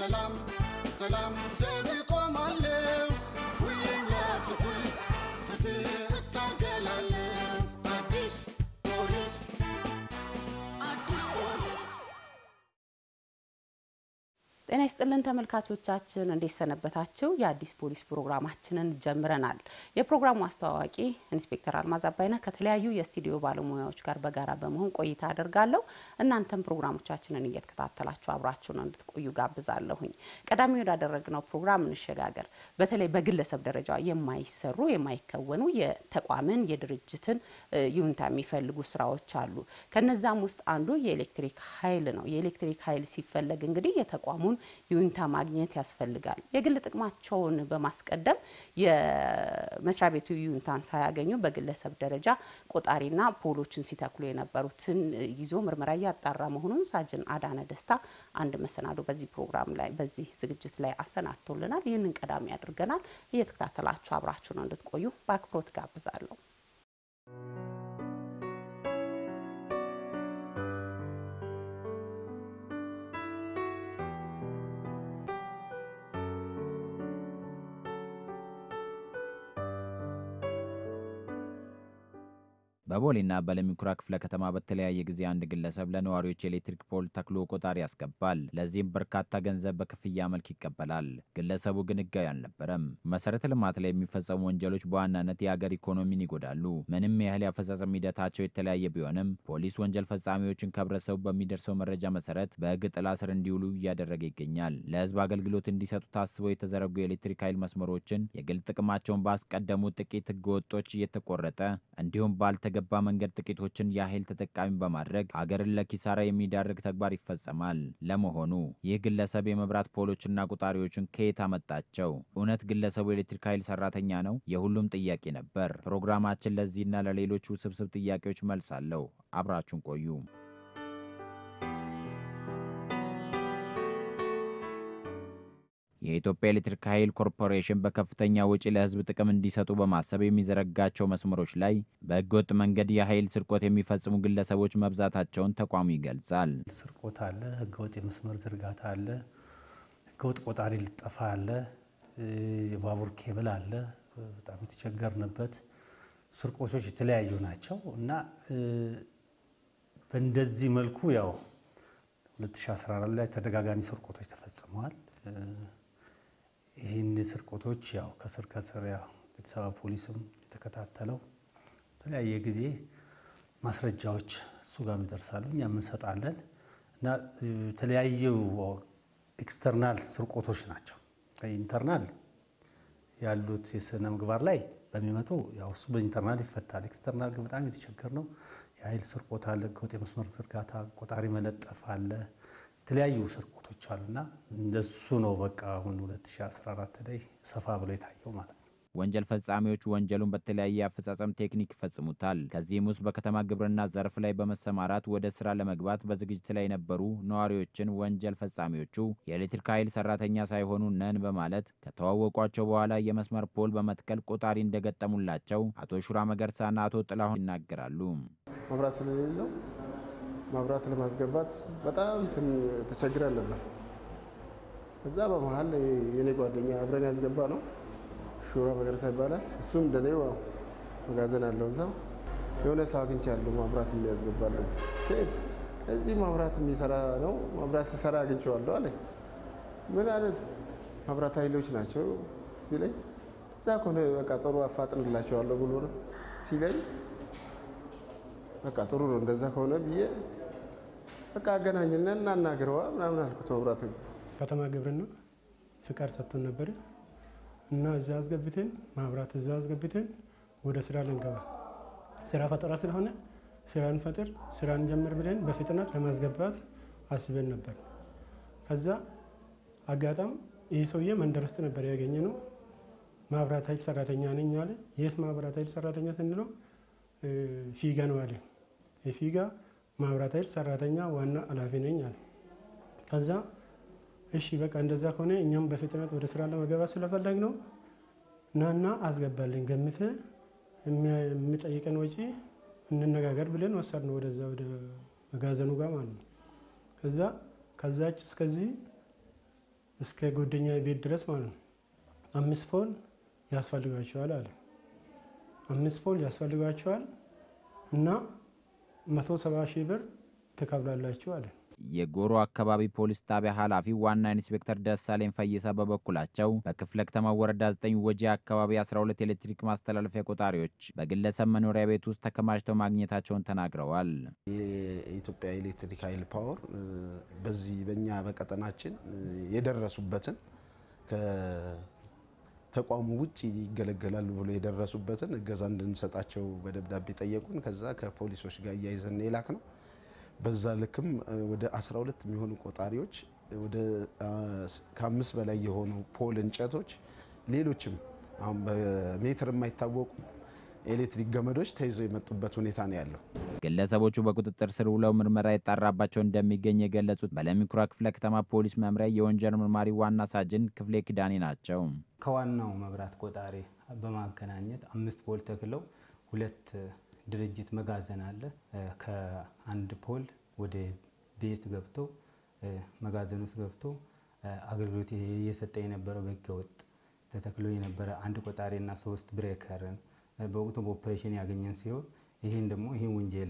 ሰላም ሰላም ዘንቆማለሁ ሁሌም ለፍትህ ፍትህ እታገላለሁ አዲስ ፖሊስ ጤና ይስጥልን ተመልካቾቻችን እንዴት ሰነበታችሁ የአዲስ ፖሊስ ፕሮግራማችንን ጀምረናል የፕሮግራሙ አስተዋዋቂ ኢንስፔክተር አልማዝ አባይነህ ከተለያዩ የስቱዲዮ ባለሙያዎች ጋር በጋራ በመሆን ቆይታ አደርጋለሁ እናንተም ፕሮግራሞቻችንን እየተከታተላችሁ አብራችሁን እንድትቆዩ ጋብዛለሁኝ ቀዳሚ ወዳደረግነው ፕሮግራም እንሸጋገር በተለይ በግለሰብ ደረጃ የማይሰሩ የማይከወኑ የተቋምን የድርጅትን ዩኒታ የሚፈልጉ ስራዎች አሉ ከነዛም ውስጥ አንዱ የኤሌክትሪክ ኃይል ነው የኤሌክትሪክ ኃይል ሲፈለግ እንግዲህ የተቋሙን ዩኒታ ማግኘት ያስፈልጋል የግል ጥቅማቸውን በማስቀደም የመስሪያ ቤቱ ዩኒታን ሳያገኙ በግለሰብ ደረጃ ቆጣሪና ፖሎችን ሲተክሉ የነበሩትን ይዞ ምርመራ ያጣራ መሆኑን ሳጅን አዳነ ደስታ አንድ መሰናዶ በዚህ ፕሮግራም ላይ በዚህ ዝግጅት ላይ አሰናድቶልናል ይህንን ቀዳሚ ያድርገናል እየተከታተላችሁ አብራችሁን እንድትቆዩ በአክብሮት ጋብዛለሁ በቦሌና በለሚኩራ ክፍለ ከተማ በተለያየ ጊዜ አንድ ግለሰብ ለነዋሪዎች ኤሌክትሪክ ፖል ተክሎ ቆጣሪ ያስገባል ለዚህም በርካታ ገንዘብ በክፍያ መልክ ይቀበላል ግለሰቡ ግን ህጋዊ አልነበረም መሰረተ ልማት ላይ የሚፈጸሙ ወንጀሎች በዋናነት የሀገር ኢኮኖሚን ይጎዳሉ ምንም ያህል ያፈጻጸም ሂደታቸው የተለያየ ቢሆንም ፖሊስ ወንጀል ፈጻሚዎችን ከህብረተሰቡ በሚደርሰው መረጃ መሰረት በህግ ጥላ ስር እንዲውሉ እያደረገ ይገኛል ለህዝብ አገልግሎት እንዲሰጡ ታስበው የተዘረጉ የኤሌክትሪክ ኃይል መስመሮችን የግል ጥቅማቸውን ባስቀደሙ ጥቂት ህገወጦች እየተቆረጠ እንዲሁም ባልተገባ መንገድ ጥቂቶችን የኃይል ተጠቃሚ በማድረግ ሀገርን ለኪሳራ የሚዳርግ ተግባር ይፈጸማል ለመሆኑ ይህ ግለሰብ የመብራት ፖሎችና ቁጣሪዎችን ከየት አመጣቸው እውነት ግለሰቡ ኤሌክትሪክ ኃይል ሰራተኛ ነው የሁሉም ጥያቄ ነበር ፕሮግራማችን ለዚህና ለሌሎች ውስብስብ ጥያቄዎች መልስ አለው አብራችሁን ቆዩ የኢትዮጵያ ኤሌክትሪክ ኃይል ኮርፖሬሽን በከፍተኛ ወጪ ለህዝብ ጥቅም እንዲሰጡ በማሰብ የሚዘረጋቸው መስመሮች ላይ በህገወጥ መንገድ የኃይል ስርቆት የሚፈጽሙ ግለሰቦች መብዛታቸውን ተቋሙ ይገልጻል ስርቆት አለ ህገወጥ መስመር ዝርጋታ አለ ህገወጥ ቆጣሪ ልጠፋ አለ የባቡር ኬብል አለ በጣም የተቸገርንበት ስርቆቶች የተለያዩ ናቸው እና በእንደዚህ መልኩ ያው 2014 ላይ ተደጋጋሚ ስርቆቶች ተፈጽመዋል ይህን ስርቆቶች ያው ከስር ያው የተሰራ ፖሊስም የተከታተለው ተለያየ ጊዜ ማስረጃዎች እሱ ጋር ይደርሳሉ እኛም እንሰጣለን እና ተለያዩ ኤክስተርናል ስርቆቶች ናቸው ኢንተርናል ያሉት የስነ ምግባር ላይ በሚመጡ ያው እሱ በኢንተርናል ይፈታል ኤክስተርናል ግን በጣም የተቸገር ነው የኃይል ስርቆት አለ ህገወጥ መስመር ዝርጋታ ቆጣሪ መለጠፍ አለ የተለያዩ ስርቆቶች አሉና እንደሱ ነው በቃ አሁን 2014 ላይ ሰፋ ብሎ የታየው ማለት ነው ወንጀል ፈጻሚዎች ወንጀሉን በተለያየ አፈጻጸም ቴክኒክ ይፈጽሙታል ከዚህም ውስጥ በከተማ ግብርና ዘርፍ ላይ በመሰማራት ወደ ስራ ለመግባት በዝግጅት ላይ የነበሩ ነዋሪዎችን ወንጀል ፈጻሚዎቹ የኤሌክትሪክ ኃይል ሰራተኛ ሳይሆኑ ነን በማለት ከተዋወቋቸው በኋላ የመስመር ፖል በመትከል ቆጣሪ እንደገጠሙላቸው አቶ ሹራ መገርሳና አቶ ጥላሁን ይናገራሉ መብራት ስለሌለው መብራት ለማስገባት በጣም ተቸግረን ነበር እዛ በመሃል የኔ ጓደኛ አብረን ያስገባ ነው ሹራ መገርሳ ይባላል እሱም እንደኔው መጋዘን አለው እዛው የሆነ ሰው አግኝቻለሁ መብራት የሚያስገባል እዚህ መብራት የሚሰራ ነው መብራት ሲሰራ አግኝቼዋለሁ አለ ምን አለስ መብራት ኃይሎች ናቸው ሲለኝ እዛ ኮነ በቃ ጥሩ አፋጥንላቸዋለሁ ብሎ ነው ሲለኝ በቃ ጥሩ ነው እንደዛ ከሆነ ብዬ በቃ አገናኝና እናናግረዋ ምናምን አልኩት መብራት ከተማ ግብርና ፍቃድ ሰጥቶን ነበር እና እዛ አስገብተን ማብራት እዛ አስገብተን ወደ ስራ ልንገባ ስራ ፈጠራ ስለሆነ ስራን ፈጥር ስራን ጀምር ብለን በፍጥነት ለማስገባት አስበን ነበር ከዛ አጋጣም ይሄ ሰውዬ መንደር ውስጥ ነበር ያገኘነው ማብራት ኃይል ሰራተኛ ነኝ አለ የት ማብራት ኃይል ሰራተኛ ስንለው ፊጋ ነው አለ የፊጋ ማብራት ኃይል ሰራተኛ ዋና ኃላፊ ነኝ አለ ከዛ እሺ በቃ እንደዛ ከሆነ እኛም በፍጥነት ወደ ስራ ለመግባት ስለፈለግ ነው ናና አስገባልን ገምተ የሚጠይቀን ወጪ እንነጋገር ብለን ወሰድን ወደዛ ወደ መጋዘኑ ጋር ማለት ነው ከዛች እስከዚህ እስከ ጓደኛ ቤት ድረስ ማለት ነው 5 ፖል ያስፈልጋቸዋል አለ። 5 ፖል ያስፈልጋቸዋል እና 170 ሺህ ብር ተከፍላላችሁ አለ። የጎሮ አካባቢ ፖሊስ ጣቢያ ኃላፊ ዋና ኢንስፔክተር ደሳለኝ ፈይሳ በበኩላቸው በክፍለ ከተማ ወረዳ 9 ወጂ አካባቢ 12 ኤሌክትሪክ ማስተላለፊያ ቆጣሪዎች በግለሰብ መኖሪያ ቤት ውስጥ ተከማችተው ማግኘታቸውን ተናግረዋል። የኢትዮጵያ ኤሌክትሪክ ኃይል ፓወር በዚህ በእኛ በቀጠናችን የደረሱበትን ከተቋሙ ውጪ ይገለገላሉ ብሎ የደረሱበትን እገዛ እንድንሰጣቸው በደብዳቤ ጠየቁን። ከዛ ከፖሊሶች ጋር እያይዘን የላክ ነው። በዛ ልክም ወደ 12 የሚሆኑ ቆጣሪዎች ወደ ከ5 በላይ የሆኑ ፖል እንጨቶች ሌሎችም አሁን በሜትር የማይታወቁ ኤሌክትሪክ ገመዶች ተይዘው የመጡበት ሁኔታ ነው ያለው። ግለሰቦቹ በቁጥጥር ስር ውለው ምርመራ ይጣራባቸው እንደሚገኝ የገለጹት በለሚኩራ ክፍለ ከተማ ፖሊስ መምሪያ የወንጀል ምርማሪ ዋና ሳጅን ክፍሌ ኪዳኔ ናቸው። ከዋናው መብራት ቆጣሪ በማገናኘት 5 ፖል ተክለው 2 ድርጅት መጋዘን አለ። ከአንድ ፖል ወደ ቤት ገብቶ መጋዘን ውስጥ ገብቶ አገልግሎት እየሰጠ የነበረው በህገወጥ ተተክሎ የነበረ አንድ ቆጣሪና 3 ብሬከርን በወቅቱ በኦፕሬሽን ያገኘን ሲሆን ይሄን ወንጀል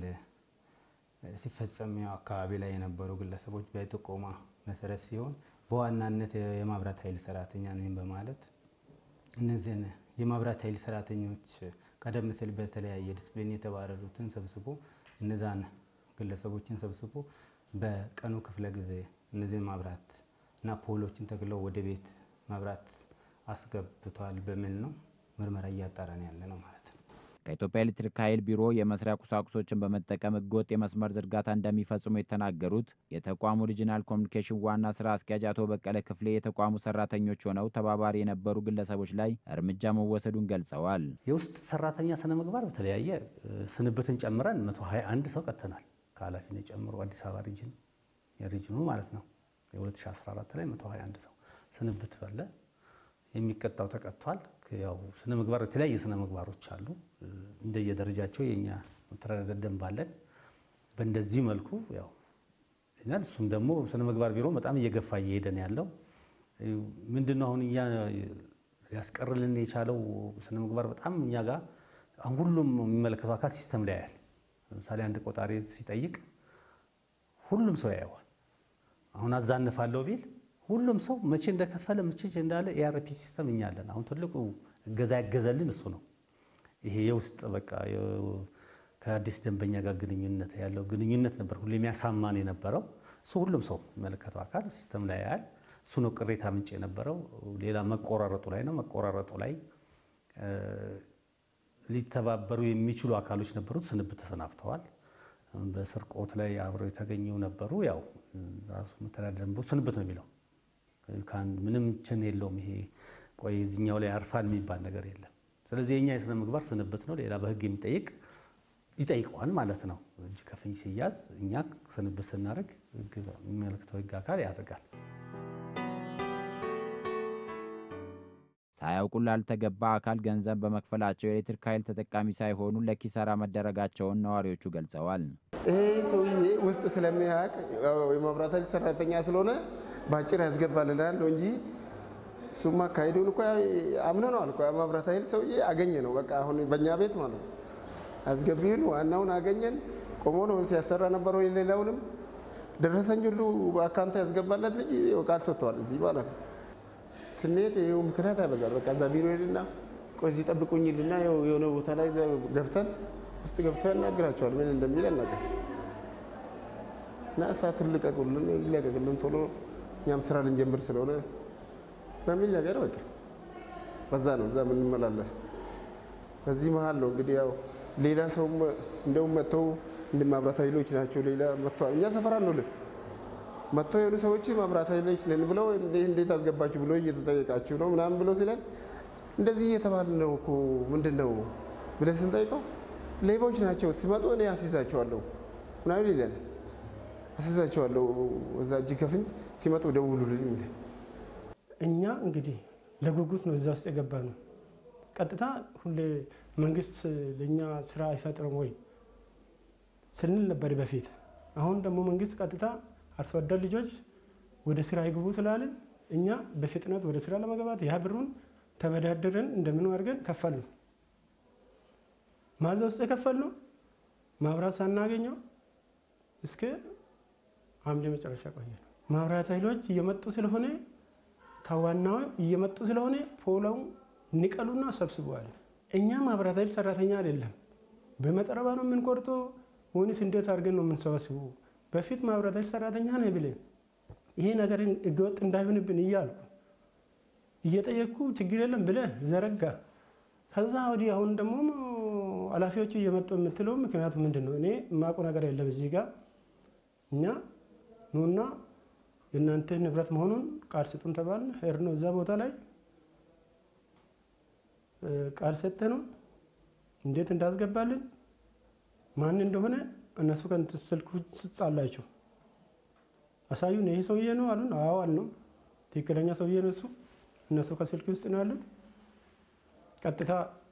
ሲፈጸም አካባቢ ላይ የነበሩ ግለሰቦች በጥቆማ መሰረት ሲሆን በዋናነት የማብራት ኃይል ሰራተኛ ነኝ በማለት እነዚህን የማብራት ኃይል ሰራተኞች ቀደም ሲል በተለያየ ዲስፕሊን የተባረሩትን ሰብስቦ እነዛን ግለሰቦችን ሰብስቦ በቀኑ ክፍለ ጊዜ እነዚህን ማብራት እና ፖሎችን ተክለው ወደ ቤት ማብራት አስገብቷል በሚል ነው ምርመራ እያጣራን ያለ ነው ማለት ነው። ከኢትዮጵያ ኤሌክትሪክ ኃይል ቢሮ የመስሪያ ቁሳቁሶችን በመጠቀም ህገወጥ የመስመር ዝርጋታ እንደሚፈጽሙ የተናገሩት የተቋሙ ሪጂናል ኮሚኒኬሽን ዋና ስራ አስኪያጅ አቶ በቀለ ክፍሌ የተቋሙ ሰራተኞች ሆነው ተባባሪ የነበሩ ግለሰቦች ላይ እርምጃ መወሰዱን ገልጸዋል። የውስጥ ሰራተኛ ስነ ምግባር በተለያየ ስንብትን ጨምረን 121 ሰው ቀጥተናል። ከኃላፊነት ጨምሮ አዲስ አበባ የሪጅኑ ማለት ነው። የ2014 ላይ 121 ሰው ስንብት ፈለ የሚቀጣው ተቀጥቷል። ያው ስነ ምግባር የተለያየ ስነ ምግባሮች አሉ። እንደየደረጃቸው የኛ መተዳደሪያ ደንብ አለን። በእንደዚህ መልኩ ያው እሱም ደግሞ ስነ ምግባር ቢሮ በጣም እየገፋ እየሄደን ያለው ምንድነው አሁን ያስቀርልን የቻለው ስነ ምግባር በጣም እኛ ጋር አሁን ሁሉም የሚመለከተው አካል ሲስተም ላይ ያያል። ለምሳሌ አንድ ቆጣሪ ሲጠይቅ ሁሉም ሰው ያየዋል። አሁን አዛንፋለሁ ቢል ሁሉም ሰው መቼ እንደከፈለ መቼ እንዳለ ኤአርፒ ሲስተም እኛ አለን። አሁን ትልቁ እገዛ ያገዘልን እሱ ነው። ይሄ የውስጥ በቃ ከአዲስ ደንበኛ ጋር ግንኙነት ነበር ሁሉ የሚያሳማን የነበረው። እሱ ሁሉም ሰው የሚመለከተው አካል ሲስተም ላይ ያያል። እሱ ነው ቅሬታ ምንጭ የነበረው። ሌላ መቆራረጡ ላይ ነው። መቆራረጡ ላይ ሊተባበሩ የሚችሉ አካሎች ነበሩት፣ ስንብት ተሰናብተዋል። በስርቆት ላይ አብረው የተገኙ ነበሩ። ያው ራሱ መተዳደሪያ ደንቡ ስንብት ነው የሚለው። ምንም ችን የለውም። ይሄ ቆይ እዚህኛው ላይ አርፋል የሚባል ነገር የለም። ስለዚህ የኛ የስነ ምግባር ስንብት ነው። ሌላ በህግ ይጠይቀዋል ማለት ነው። እጅ ከፍንጅ ሲያዝ እኛ ስንብት ስናደርግ የሚመለከተው ህግ አካል ያደርጋል። ሳያውቁ ላልተገባ አካል ገንዘብ በመክፈላቸው የኤሌክትሪክ ኃይል ተጠቃሚ ሳይሆኑ ለኪሳራ መደረጋቸውን ነዋሪዎቹ ገልጸዋል። ይሄ ሰውዬ ውስጥ ስለሚያውቅ የማብራት ኃይል ሰራተኛ ስለሆነ ባጭር ያስገባልናል እንጂ እሱማ ካይዱን እኮ አምነነዋል እኮ የማብራት ኃይል ሰውዬ አገኘ ነው። በቃ አሁን በእኛ ቤት ማለት ነው አስገቢውን ዋናውን አገኘን። ቆሞ ነው ሲያሰራ ነበረው። የሌላውንም ደረሰኝ ሁሉ በአካውንት ያስገባለት ልጅ ቃል ሰጥቷል እዚህ ማለት ነው። ስንሄድ ይኸው ምክንያት ያበዛል። በቃ እዛ ቢሮ ሄድና ቆይ እዚህ ጠብቁኝልና የሆነ ቦታ ላይ ገብተን ውስጥ ገብተው ያናግራቸዋል። ምን እንደሚል አናውቅም። እና እሳቱን ልቀቁልን፣ ይለቀቅልን ቶሎ እኛም ስራ ልንጀምር ስለሆነ በሚል ነገር በቃ በዛ ነው እዛ የምንመላለስ። በዚህ መሀል ነው እንግዲህ ያው ሌላ ሰው እንደውም መጥተው ማብራት ኃይሎች ናቸው ሌላ መጥተዋል። እኛ ሰፈራ ነው መጥተው የሆኑ ሰዎች ማብራት ኃይሎች ነን ብለው እንዴት አስገባችሁ ብሎ እየተጠየቃችሁ ነው ምናምን ብሎ ሲለን እንደዚህ እየተባልን ነው እኮ ምንድን ነው ብለን ስንጠይቀው ሌቦች ናቸው ሲመጡ እኔ አስይዛቸዋለሁ ምናምን ይለን። አስይዛቸዋለሁ እዛ እጅ ከፍንጅ ሲመጡ ደውሉልኝ ይለን። እኛ እንግዲህ ለጉጉት ነው እዛ ውስጥ የገባ ነው። ቀጥታ ሁሌ መንግስት ለኛ ስራ አይፈጥርም ወይ ስንል ነበር በፊት። አሁን ደግሞ መንግስት ቀጥታ አርሶ አደር ልጆች ወደ ስራ ይግቡ ስላልን እኛ በፍጥነት ወደ ስራ ለመግባት ያ ብሩን ተበዳደረን እንደምን አድርገን ከፈልነው። ማዛ ውስጥ የከፈልነው ማብራት ሳናገኘው እስከ ሐምሌ መጨረሻ ቆየን። ማብራት ኃይሎች እየመጡ ስለሆነ ከዋናው እየመጡ ስለሆነ ፖላው ንቀሉና ሰብስበዋል። እኛ ማብራት ኃይል ሰራተኛ አይደለም፣ በመጠረባ ነው የምንቆርጠው ወይስ እንዴት አድርገን ነው የምንሰበስበው? በፊት ማብራት ኃይል ሰራተኛ ነኝ ብለን ይሄ ነገር ህገወጥ እንዳይሆንብን እያልኩ እየጠየቅኩ ችግር የለም ብለህ ዘረጋ። ከዛ ወዲህ አሁን ደግሞ ኃላፊዎቹ እየመጡ የምትለው ምክንያቱ ምንድን ነው? እኔ የማውቀው ነገር የለም። እዚህ ጋር እኛ ኑና የእናንተ ንብረት መሆኑን ቃል ስጡን ተባልን። ሄድ ነው እዛ ቦታ ላይ ቃል ሰጠ ነው እንዴት እንዳስገባልን ማን እንደሆነ እነሱ ከስልኩ ጻላችሁ አሳዩን። ይሄ ሰውዬ ነው አሉን። አዎ አልነው። ትክክለኛ ሰውዬ ነው እሱ። እነሱ ከስልክ ውስጥ ነው ያሉት። ቀጥታ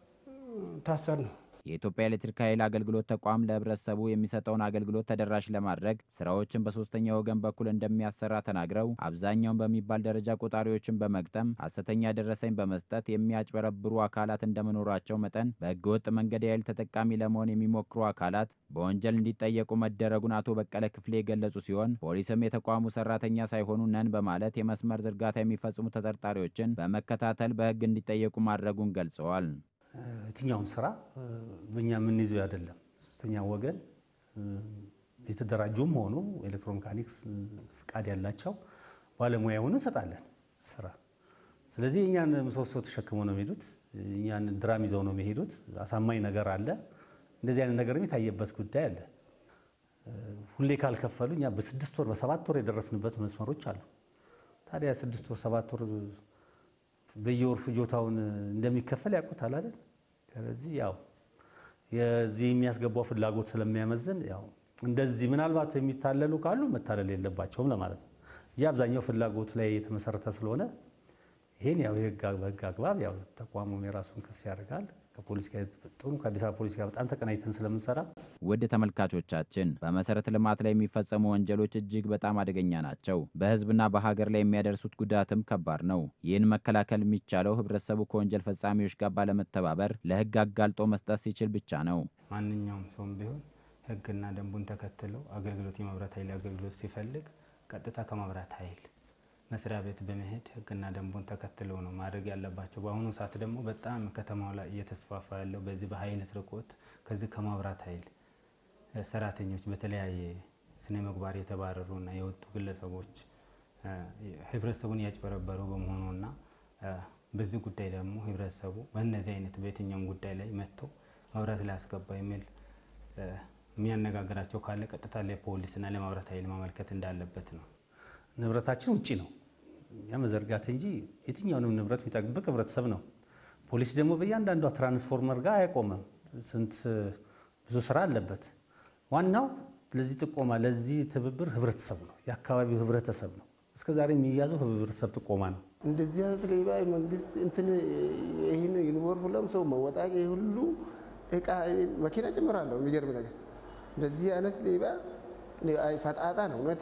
ታሰር ነው። የኢትዮጵያ ኤሌክትሪክ ኃይል አገልግሎት ተቋም ለህብረተሰቡ የሚሰጠውን አገልግሎት ተደራሽ ለማድረግ ስራዎችን በሶስተኛ ወገን በኩል እንደሚያሰራ ተናግረው አብዛኛውን በሚባል ደረጃ ቆጣሪዎችን በመግጠም ሐሰተኛ ደረሰኝ በመስጠት የሚያጭበረብሩ አካላት እንደመኖራቸው መጠን በህገወጥ መንገድ የኃይል ተጠቃሚ ለመሆን የሚሞክሩ አካላት በወንጀል እንዲጠየቁ መደረጉን አቶ በቀለ ክፍሌ የገለጹ ሲሆን ፖሊስም የተቋሙ ሰራተኛ ሳይሆኑ ነን በማለት የመስመር ዝርጋታ የሚፈጽሙ ተጠርጣሪዎችን በመከታተል በህግ እንዲጠየቁ ማድረጉን ገልጸዋል። የትኛውም ስራ በእኛ የምንይዘው አይደለም። ሶስተኛ ወገን የተደራጁም ሆኑ ኤሌክትሮሜካኒክስ ፍቃድ ያላቸው ባለሙያ ሆኑ እንሰጣለን ስራ። ስለዚህ እኛን ምሰሶ ተሸክመው ነው የሚሄዱት፣ እኛን ድራም ይዘው ነው የሚሄዱት። አሳማኝ ነገር አለ። እንደዚህ አይነት ነገርም የታየበት ጉዳይ አለ። ሁሌ ካልከፈሉ እኛ በ6 ወር በ7 ወር የደረስንበት መስመሮች አሉ። ታዲያ 6 ወር 7 ወር በየወር ፍጆታውን እንደሚከፈል ያውቁታል አይደል? ስለዚህ ያው የዚህ የሚያስገባው ፍላጎት ስለሚያመዝን ያው እንደዚህ ምናልባት የሚታለሉ ካሉ መታለል የለባቸውም ለማለት ነው እንጂ አብዛኛው ፍላጎት ላይ የተመሰረተ ስለሆነ ይሄን ያው በህግ አግባብ ያው ተቋሙም የራሱን ክስ ያደርጋል። ከፖሊስ ጋር ጥሩ ከአዲስ አበባ ፖሊስ ጋር በጣም ተቀናይተን ስለምንሰራ ውድ ተመልካቾቻችን በመሰረተ ልማት ላይ የሚፈጸሙ ወንጀሎች እጅግ በጣም አደገኛ ናቸው። በህዝብና በሀገር ላይ የሚያደርሱት ጉዳትም ከባድ ነው። ይህን መከላከል የሚቻለው ህብረተሰቡ ከወንጀል ፈጻሚዎች ጋር ባለመተባበር ለህግ አጋልጦ መስጠት ሲችል ብቻ ነው። ማንኛውም ሰውም ቢሆን ህግና ደንቡን ተከትለው አገልግሎት የመብራት ኃይል አገልግሎት ሲፈልግ ቀጥታ ከመብራት ኃይል መስሪያ ቤት በመሄድ ህግና ደንቡን ተከትለው ነው ማድረግ ያለባቸው። በአሁኑ ሰዓት ደግሞ በጣም ከተማው ላይ እየተስፋፋ ያለው በዚህ በኃይል ስርቆት ከዚህ ከመብራት ኃይል ሰራተኞች በተለያየ ስነ ምግባር የተባረሩና የወጡ ግለሰቦች ህብረተሰቡን ያጭበረበሩ በመሆኑና በዚህ ጉዳይ ደግሞ ህብረተሰቡ በእነዚህ አይነት በየትኛውም ጉዳይ ላይ መጥቶ መብራት ላይ አስገባ የሚል የሚያነጋግራቸው ካለ ቀጥታ ለፖሊስና ለመብራት ኃይል ማመልከት እንዳለበት ነው። ንብረታችን ውጪ ነው ያመዘርጋት እንጂ የትኛውንም ንብረት የሚጠብቅ ህብረተሰብ ነው። ፖሊስ ደግሞ በእያንዳንዷ ትራንስፎርመር ጋር አይቆምም። ስንት ብዙ ስራ አለበት። ዋናው ለዚህ ጥቆማ ለዚህ ትብብር ህብረተሰብ ነው፣ የአካባቢው ህብረተሰብ ነው። እስከዛሬ የሚያዘው ህብረተሰብ ጥቆማ ነው። እንደዚህ አይነት ሌባ መንግስት እንትን ይሄን ዩኒፎርም ሰው መወጣቂ ሁሉ እቃ መኪና ጨምራለሁ። የሚገርም ነገር እንደዚህ አይነት ሌባ ፈጣጣ ነው። እውነት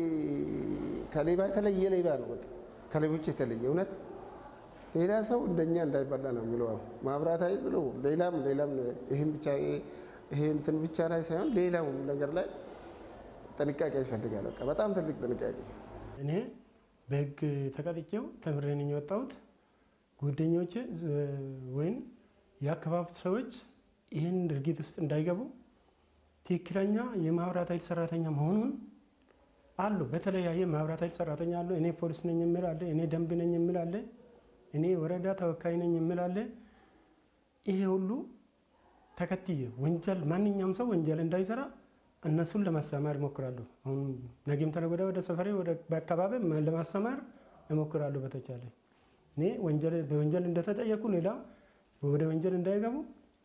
ከሌባ የተለየ ሌባ ነው። በቃ ከሌቦች የተለየ እውነት ሌላ ሰው እንደኛ እንዳይበላ ነው የሚለው ማብራት ኃይል ብሎ ሌላም ይሄን ብቻ ይሄ እንትን ብቻ ላይ ሳይሆን ሌላው ነገር ላይ ጥንቃቄ ይፈልጋል። በቃ በጣም ትልቅ ጥንቃቄ። እኔ በህግ ተቀጥቼው ተምሬ ነኝ የወጣሁት። ጓደኞቼ ወይም የአካባቢ ሰዎች ይህን ድርጊት ውስጥ እንዳይገቡ ትክክለኛ የማብራት ኃይል ሰራተኛ መሆኑን አሉ። በተለያየ ማብራት ኃይል ሰራተኛ አሉ። እኔ ፖሊስ ነኝ የሚል አለ፣ እኔ ደንብ ነኝ የሚል አለ፣ እኔ ወረዳ ተወካይ ነኝ የሚል አለ። ይሄ ሁሉ ተከትዬ ወንጀል ማንኛውም ሰው ወንጀል እንዳይሰራ እነሱን ለማስተማር እሞክራለሁ። አሁን ነገም ተነገ ወዲያ ወደ ሰፈሬ ወደ በአካባቢ ለማስተማር እሞክራለሁ በተቻለ እኔ በወንጀል እንደተጠየቁ ሌላ ወደ ወንጀል እንዳይገቡ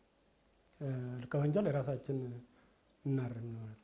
ከወንጀል ራሳችን እናርም ነው።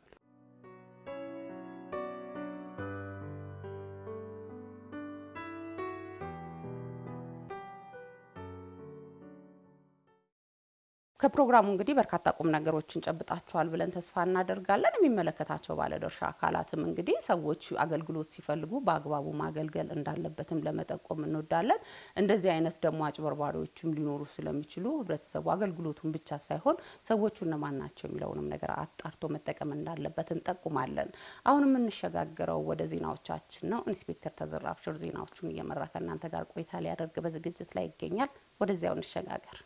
ከፕሮግራሙ እንግዲህ በርካታ ቁም ነገሮችን ጨብጣችኋል ብለን ተስፋ እናደርጋለን። የሚመለከታቸው ባለድርሻ አካላትም እንግዲህ ሰዎች አገልግሎት ሲፈልጉ በአግባቡ ማገልገል እንዳለበትም ለመጠቆም እንወዳለን። እንደዚህ አይነት ደግሞ አጭበርባሪዎችም ሊኖሩ ስለሚችሉ ህብረተሰቡ አገልግሎቱን ብቻ ሳይሆን ሰዎቹ እነማን ናቸው የሚለውንም ነገር አጣርቶ መጠቀም እንዳለበት እንጠቁማለን። አሁን የምንሸጋገረው ወደ ዜናዎቻችን ነው። ኢንስፔክተር ተዘራ አብሽር ዜናዎቹን እየመራ ከእናንተ ጋር ቆይታ ሊያደርግ በዝግጅት ላይ ይገኛል። ወደዚያው እንሸጋገር።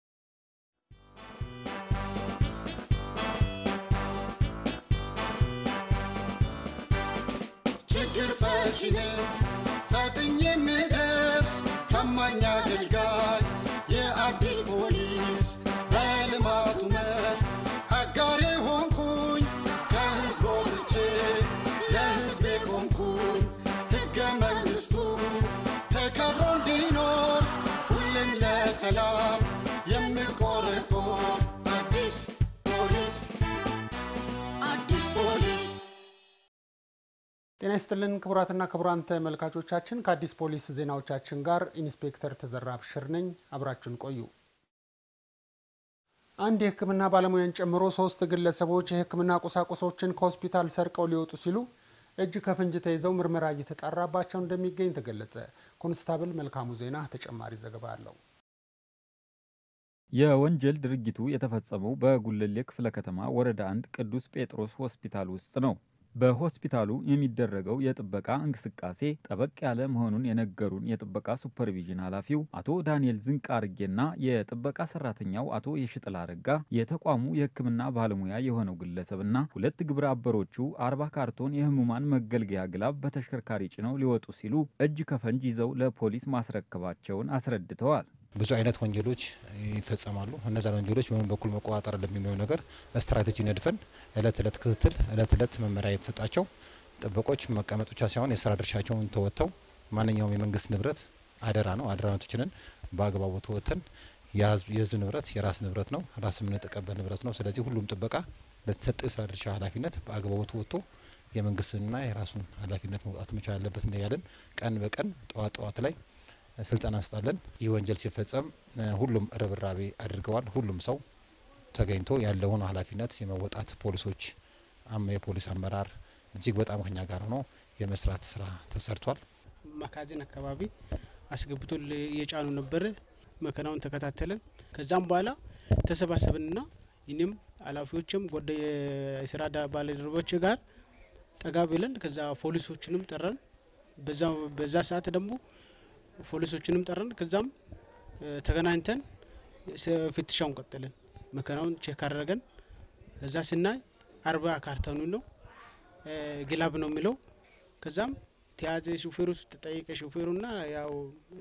ግርፋሽኔ ፈጥኜ የምደርስ ታማኝ አገልጋይ የአዲስ ፖሊስ በልማቱ መስክ አጋሬ ሆንኩኝ ከህዝብ ወጥቼ ለህዝቤ ቆምኩኝ ሕገ መንግሥቱ ተከብሮ እንዲኖር ሁሌም ለሰላም የምቆረቆር አዲስ ፖሊስ አዲስ ፖሊስ። ጤና ይስጥልን ክቡራትና ክቡራን ተመልካቾቻችን፣ ከአዲስ ፖሊስ ዜናዎቻችን ጋር ኢንስፔክተር ተዘራ አብሽር ነኝ። አብራችሁን ቆዩ። አንድ የህክምና ባለሙያን ጨምሮ 3 ግለሰቦች የህክምና ቁሳቁሶችን ከሆስፒታል ሰርቀው ሊወጡ ሲሉ እጅ ከፍንጅ ተይዘው ምርመራ እየተጣራባቸው እንደሚገኝ ተገለጸ። ኮንስታብል መልካሙ ዜና ተጨማሪ ዘገባ አለው። የወንጀል ድርጊቱ የተፈጸመው በጉለሌ ክፍለ ከተማ ወረዳ 1 ቅዱስ ጴጥሮስ ሆስፒታል ውስጥ ነው። በሆስፒታሉ የሚደረገው የጥበቃ እንቅስቃሴ ጠበቅ ያለ መሆኑን የነገሩን የጥበቃ ሱፐርቪዥን ኃላፊው አቶ ዳንኤል ዝንቃርጌና የጥበቃ ሰራተኛው አቶ የሽጥላ አረጋ የተቋሙ የህክምና ባለሙያ የሆነው ግለሰብና 2 ግብረ አበሮቹ 40 ካርቶን የህሙማን መገልገያ ግላብ በተሽከርካሪ ጭነው ሊወጡ ሲሉ እጅ ከፈንጅ ይዘው ለፖሊስ ማስረከባቸውን አስረድተዋል። ብዙ አይነት ወንጀሎች ይፈጸማሉ። እነዛ ወንጀሎች በምን በኩል መቆጣጠር እንደሚለው ነገር ስትራቴጂ ነድፈን እለት ክትትል እለት መመሪያ የተሰጣቸው ጥበቆች መቀመጥ ብቻ ሳይሆን የሥራ ድርሻቸውን ተወጥተው ማንኛውም የመንግስት ንብረት አደራ ነው አደራነቶችን በአግባቡ ተወጥተን የህዝብ ንብረት የራስ ንብረት ነው ራስ የምንጠቀምበት ንብረት ነው። ስለዚህ ሁሉም ጥበቃ ለተሰጠው የሥራ ድርሻ ኃላፊነት በአግባቡ ተወጥቶ የመንግስትና የራሱን ኃላፊነት መውጣት መቻል አለበት እንያለን። ቀን በቀን ጠዋት ላይ ስልጠና እንሰጣለን። ይህ ወንጀል ሲፈጸም ሁሉም ርብራቤ አድርገዋል። ሁሉም ሰው ተገኝቶ ያለውን ኃላፊነት የመወጣት ፖሊሶች የፖሊስ አመራር እጅግ በጣም ከኛ ጋር ሆኖ የመስራት ስራ ተሰርቷል። መካዚን አካባቢ አስገብቶ የጫኑ ነበር። መከናውን ተከታተለን። ከዛም በኋላ ተሰባሰብንና እኔም ኃላፊዎችም የስራ ባልደረቦች ጋር ጠጋ ብለን ከዛ ፖሊሶችንም ጠራን። በዛ ሰዓት ደግሞ ፖሊሶችንም ጠራን። ከዛም ተገናኝተን ፍትሻውን ቀጠለን። መከናውን ቼክ አደረገን። እዛ ስናይ 40 ካርቶኑ ነው ግላብ ነው የሚለው። ከዛም ተያዘ ሹፌሩ ተጠይቀ ሹፌሩና ያው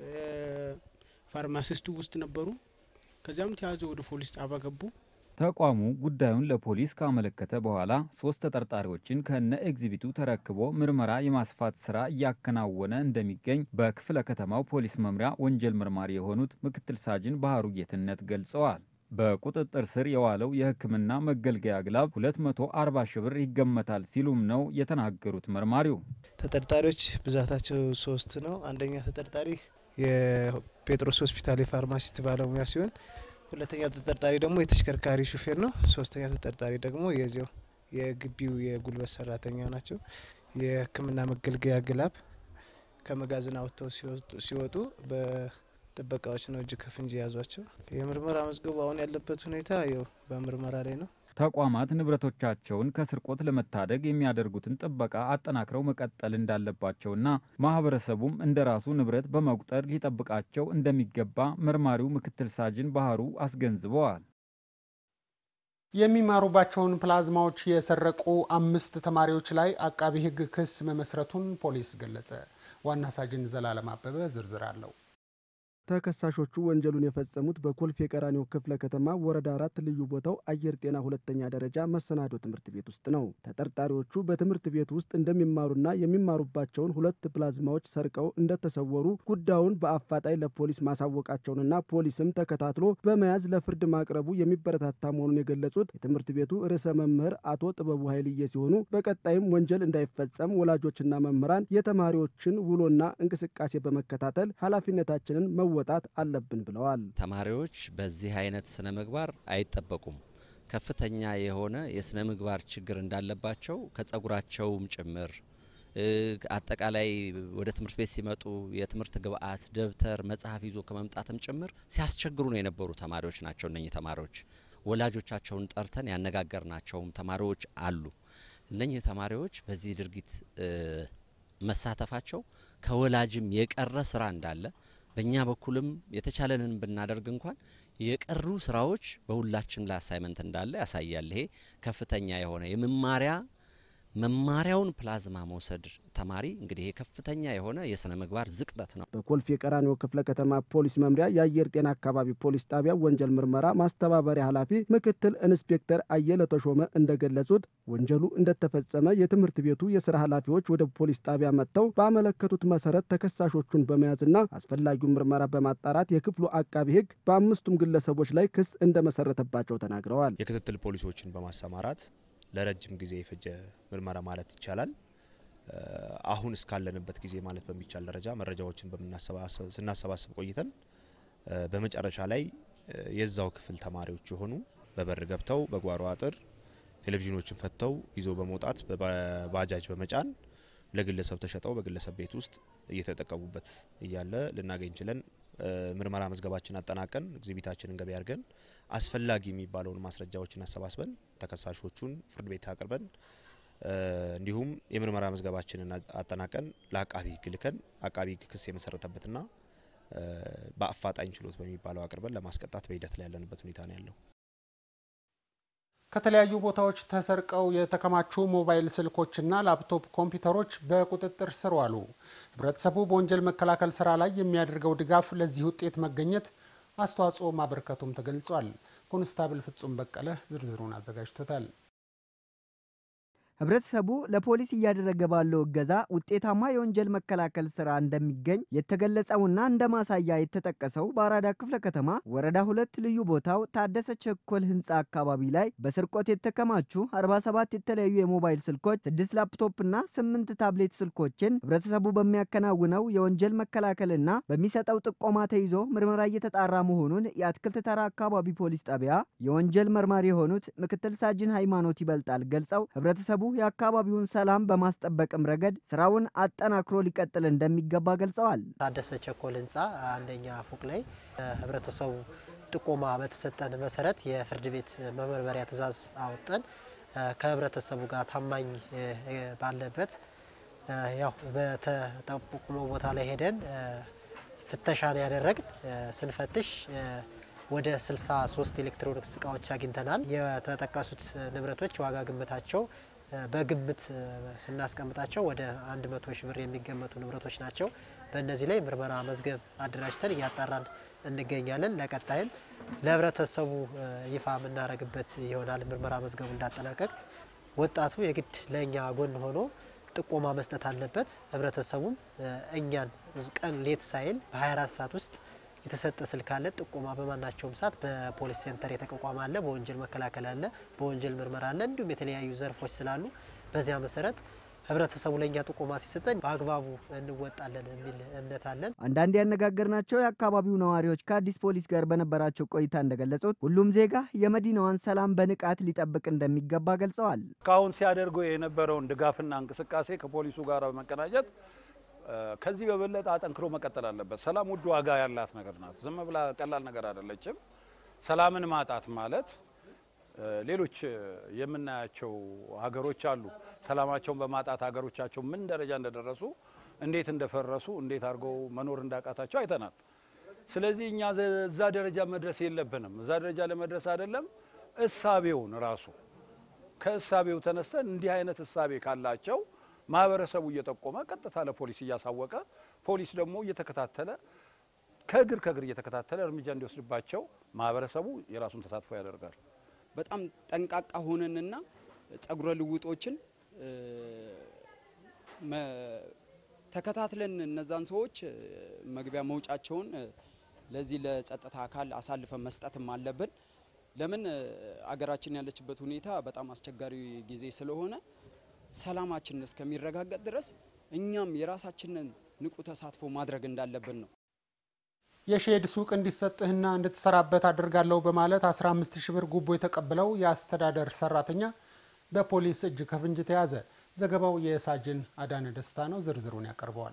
ፋርማሲስቱ ውስጥ ነበሩ። ከዛም ተያዘ ወደ ፖሊስ ጣቢያ ገቡ። ተቋሙ ጉዳዩን ለፖሊስ ካመለከተ በኋላ 3 ተጠርጣሪዎችን ከነ ኤግዚቢቱ ተረክቦ ምርመራ የማስፋት ስራ እያከናወነ እንደሚገኝ በክፍለ ከተማው ፖሊስ መምሪያ ወንጀል መርማሪ የሆኑት ምክትል ሳጅን ባህሩ ጌትነት ገልጸዋል። በቁጥጥር ስር የዋለው የህክምና መገልገያ ግላብ 240 ሺህ ብር ይገመታል ሲሉም ነው የተናገሩት መርማሪው። ተጠርጣሪዎች ብዛታቸው 3 ነው። አንደኛ ተጠርጣሪ የጴጥሮስ ሆስፒታል የፋርማሲስት ባለሙያ ሲሆን ሁለተኛ ተጠርጣሪ ደግሞ የተሽከርካሪ ሹፌር ነው። ሶስተኛ ተጠርጣሪ ደግሞ የዚያው የግቢው የጉልበት ሰራተኛ ናቸው። የህክምና መገልገያ ግላብ ከመጋዘን አውጥተው ሲወጡ በጥበቃዎች ነው እጅ ከፍንጅ ያዟቸው። የምርመራ መዝገቡ አሁን ያለበት ሁኔታ ያው በምርመራ ላይ ነው። ተቋማት ንብረቶቻቸውን ከስርቆት ለመታደግ የሚያደርጉትን ጥበቃ አጠናክረው መቀጠል እንዳለባቸውና ማህበረሰቡም እንደራሱ ንብረት በመቁጠር ሊጠብቃቸው እንደሚገባ መርማሪው ምክትል ሳጅን ባህሩ አስገንዝበዋል። የሚማሩባቸውን ፕላዝማዎች የሰረቁ 5 ተማሪዎች ላይ አቃቢ ህግ ክስ መመስረቱን ፖሊስ ገለጸ። ዋና ሳጅን ዘላለም አበበ ዝርዝር አለው። ተከሳሾቹ ወንጀሉን የፈጸሙት በኮልፌ ቀራኒዮ ክፍለ ከተማ ወረዳ 4 ልዩ ቦታው አየር ጤና ሁለተኛ ደረጃ መሰናዶ ትምህርት ቤት ውስጥ ነው። ተጠርጣሪዎቹ በትምህርት ቤት ውስጥ እንደሚማሩና የሚማሩባቸውን 2 ፕላዝማዎች ሰርቀው እንደተሰወሩ ጉዳዩን በአፋጣኝ ለፖሊስ ማሳወቃቸውንና ፖሊስም ተከታትሎ በመያዝ ለፍርድ ማቅረቡ የሚበረታታ መሆኑን የገለጹት የትምህርት ቤቱ ርዕሰ መምህር አቶ ጥበቡ ኃይልዬ ሲሆኑ በቀጣይም ወንጀል እንዳይፈጸም ወላጆችና መምህራን የተማሪዎችን ውሎና እንቅስቃሴ በመከታተል ኃላፊነታችንን መወጣት አለብን ብለዋል። ተማሪዎች በዚህ አይነት ስነ ምግባር አይጠበቁም። ከፍተኛ የሆነ የስነ ምግባር ችግር እንዳለባቸው ከጸጉራቸውም ጭምር አጠቃላይ ወደ ትምህርት ቤት ሲመጡ የትምህርት ግብአት ደብተር መጽሐፍ ይዞ ከመምጣትም ጭምር ሲያስቸግሩ ነው የነበሩ ተማሪዎች ናቸው። እነኚህ ተማሪዎች ወላጆቻቸውን ጠርተን ያነጋገርናቸውም ተማሪዎች አሉ። እነኚህ ተማሪዎች በዚህ ድርጊት መሳተፋቸው ከወላጅም የቀረ ስራ እንዳለ በእኛ በኩልም የተቻለንን ብናደርግ እንኳን የቀሩ ስራዎች በሁላችን ላይ አሳይመንት እንዳለ ያሳያል። ይሄ ከፍተኛ የሆነ መማሪያውን ፕላዝማ መውሰድ ተማሪ እንግዲህ ይሄ ከፍተኛ የሆነ የስነ ምግባር ዝቅጠት ነው። በኮልፌ ቀራኒዮ ክፍለ ከተማ ፖሊስ መምሪያ የአየር ጤና አካባቢ ፖሊስ ጣቢያ ወንጀል ምርመራ ማስተባበሪያ ኃላፊ ምክትል ኢንስፔክተር አየለ ተሾመ እንደገለጹት ወንጀሉ እንደተፈጸመ የትምህርት ቤቱ የሥራ ኃላፊዎች ወደ ፖሊስ ጣቢያ መጥተው ባመለከቱት መሰረት ተከሳሾቹን በመያዝና አስፈላጊውን ምርመራ በማጣራት የክፍሉ አቃቢ ሕግ በአምስቱም ግለሰቦች ላይ ክስ እንደመሰረተባቸው ተናግረዋል። የክትትል ፖሊሶችን በማሰማራት ለረጅም ጊዜ የፈጀ ምርመራ ማለት ይቻላል አሁን እስካለንበት ጊዜ ማለት በሚቻል ደረጃ መረጃዎችን ስናሰባስብ ቆይተን በመጨረሻ ላይ የዛው ክፍል ተማሪዎች የሆኑ በበር ገብተው በጓሮ አጥር ቴሌቪዥኖችን ፈተው ይዞ በመውጣት በባጃጅ በመጫን ለግለሰብ ተሸጠው በግለሰብ ቤት ውስጥ እየተጠቀሙበት እያለ ልናገኝ ችለን ምርመራ መዝገባችን አጠናቀን ኤግዚቢታችንን ገበያ አድርገን አስፈላጊ የሚባለውን ማስረጃዎችን አሰባስበን ተከሳሾቹን ፍርድ ቤት አቅርበን እንዲሁም የምርመራ መዝገባችንን አጠናቀን ለአቃቢ ሕግ ልከን አቃቢ ሕግ ክስ የመሰረተበትና በአፋጣኝ ችሎት በሚባለው አቅርበን ለማስቀጣት በሂደት ላይ ያለንበት ሁኔታ ነው ያለው። ከተለያዩ ቦታዎች ተሰርቀው የተከማቹ ሞባይል ስልኮችና ላፕቶፕ ኮምፒውተሮች በቁጥጥር ስር ዋሉ። ህብረተሰቡ በወንጀል መከላከል ስራ ላይ የሚያደርገው ድጋፍ ለዚህ ውጤት መገኘት አስተዋጽኦ ማበርከቱም ተገልጿል። ኮንስታብል ፍጹም በቀለ ዝርዝሩን አዘጋጅቶታል። ህብረተሰቡ ለፖሊስ እያደረገ ባለው እገዛ ውጤታማ የወንጀል መከላከል ስራ እንደሚገኝ የተገለጸውና እንደማሳያ የተጠቀሰው በአራዳ ክፍለ ከተማ ወረዳ 2 ልዩ ቦታው ታደሰ ቸኮል ህንጻ አካባቢ ላይ በስርቆት የተከማቹ 47 የተለያዩ የሞባይል ስልኮች፣ 6 ላፕቶፕና 8 ታብሌት ስልኮችን ህብረተሰቡ በሚያከናውነው የወንጀል መከላከልና በሚሰጠው ጥቆማ ተይዞ ምርመራ እየተጣራ መሆኑን የአትክልት ተራ አካባቢ ፖሊስ ጣቢያ የወንጀል መርማሪ የሆኑት ምክትል ሳጅን ሃይማኖት ይበልጣል ገልጸው ህብረተሰቡ የአካባቢውን ሰላም በማስጠበቅም ረገድ ስራውን አጠናክሮ ሊቀጥል እንደሚገባ ገልጸዋል። ታደሰ ቸኮል ህንጻ አንደኛ ፎቅ ላይ ህብረተሰቡ ጥቆማ በተሰጠን መሰረት የፍርድ ቤት መመርመሪያ ትዕዛዝ አወጣን። ከህብረተሰቡ ጋር ታማኝ ባለበት ያው በተጠቆመው ቦታ ላይ ሄደን ፍተሻን ያደረግን ስንፈትሽ ወደ 63 ኤሌክትሮኒክስ እቃዎች አግኝተናል። የተጠቀሱት ንብረቶች ዋጋ ግምታቸው በግምት ስናስቀምጣቸው ወደ 100 ሺህ ብር የሚገመቱ ንብረቶች ናቸው። በእነዚህ ላይ ምርመራ መዝገብ አደራጅተን እያጣራን እንገኛለን። ለቀጣይም ለህብረተሰቡ ይፋ የምናደርግበት ይሆናል። ምርመራ መዝገቡ እንዳጠናቀቅ ወጣቱ የግድ ለኛ ጎን ሆኖ ጥቆማ መስጠት አለበት። ህብረተሰቡም እኛን ቀን ሌት ሳይል በ24 ሰዓት ውስጥ የተሰጠ ስልክ አለ። ጥቆማ በማናቸውም ሰዓት በፖሊስ ሴንተር የተቋቋመ አለ፣ በወንጀል መከላከል አለ፣ በወንጀል ምርመራ አለ፣ እንዲሁም የተለያዩ ዘርፎች ስላሉ በዚያ መሰረት ህብረተሰቡ ለኛ ጥቆማ ሲሰጠን በአግባቡ እንወጣለን የሚል እምነት አለን። አንዳንድ ያነጋገርናቸው የአካባቢው ነዋሪዎች ከአዲስ ፖሊስ ጋር በነበራቸው ቆይታ እንደገለጹት ሁሉም ዜጋ የመዲናዋን ሰላም በንቃት ሊጠብቅ እንደሚገባ ገልጸዋል። እስካሁን ሲያደርገው የነበረውን ድጋፍና እንቅስቃሴ ከፖሊሱ ጋር በመቀናጀት ከዚህ በበለጠ አጠንክሮ መቀጠል አለበት። ሰላም ውድ ዋጋ ያላት ነገር ናት። ዝም ብላ ቀላል ነገር አይደለችም። ሰላምን ማጣት ማለት ሌሎች የምናያቸው ሀገሮች አሉ። ሰላማቸውን በማጣት ሀገሮቻቸው ምን ደረጃ እንደደረሱ፣ እንዴት እንደፈረሱ፣ እንዴት አድርገው መኖር እንዳቃታቸው አይተናል። ስለዚህ እኛ እዛ ደረጃ መድረስ የለብንም። እዛ ደረጃ ለመድረስ አይደለም እሳቤውን ራሱ ከእሳቤው ተነስተን እንዲህ አይነት እሳቤ ካላቸው ማህበረሰቡ እየጠቆመ ቀጥታ ለፖሊስ እያሳወቀ ፖሊስ ደግሞ እየተከታተለ ከእግር እየተከታተለ እርምጃ እንዲወስድባቸው ማህበረሰቡ የራሱን ተሳትፎ ያደርጋል። በጣም ጠንቃቃ ሆነንና ጸጉረ ልውጦችን ተከታትለን እነዛን ሰዎች መግቢያ መውጫቸውን ለዚህ ለጸጥታ አካል አሳልፈን መስጠትም አለብን። ለምን አገራችን ያለችበት ሁኔታ በጣም አስቸጋሪ ጊዜ ስለሆነ ሰላማችን እስከሚረጋገጥ ድረስ እኛም የራሳችንን ንቁ ተሳትፎ ማድረግ እንዳለብን ነው። የሼድ ሱቅ እንዲሰጥህና እንድትሰራበት አድርጋለሁ በማለት 15000 ብር ጉቦ የተቀበለው የአስተዳደር ሰራተኛ በፖሊስ እጅ ከፍንጅ ተያዘ። ዘገባው የሳጅን አዳነ ደስታ ነው። ዝርዝሩን ያቀርበዋል።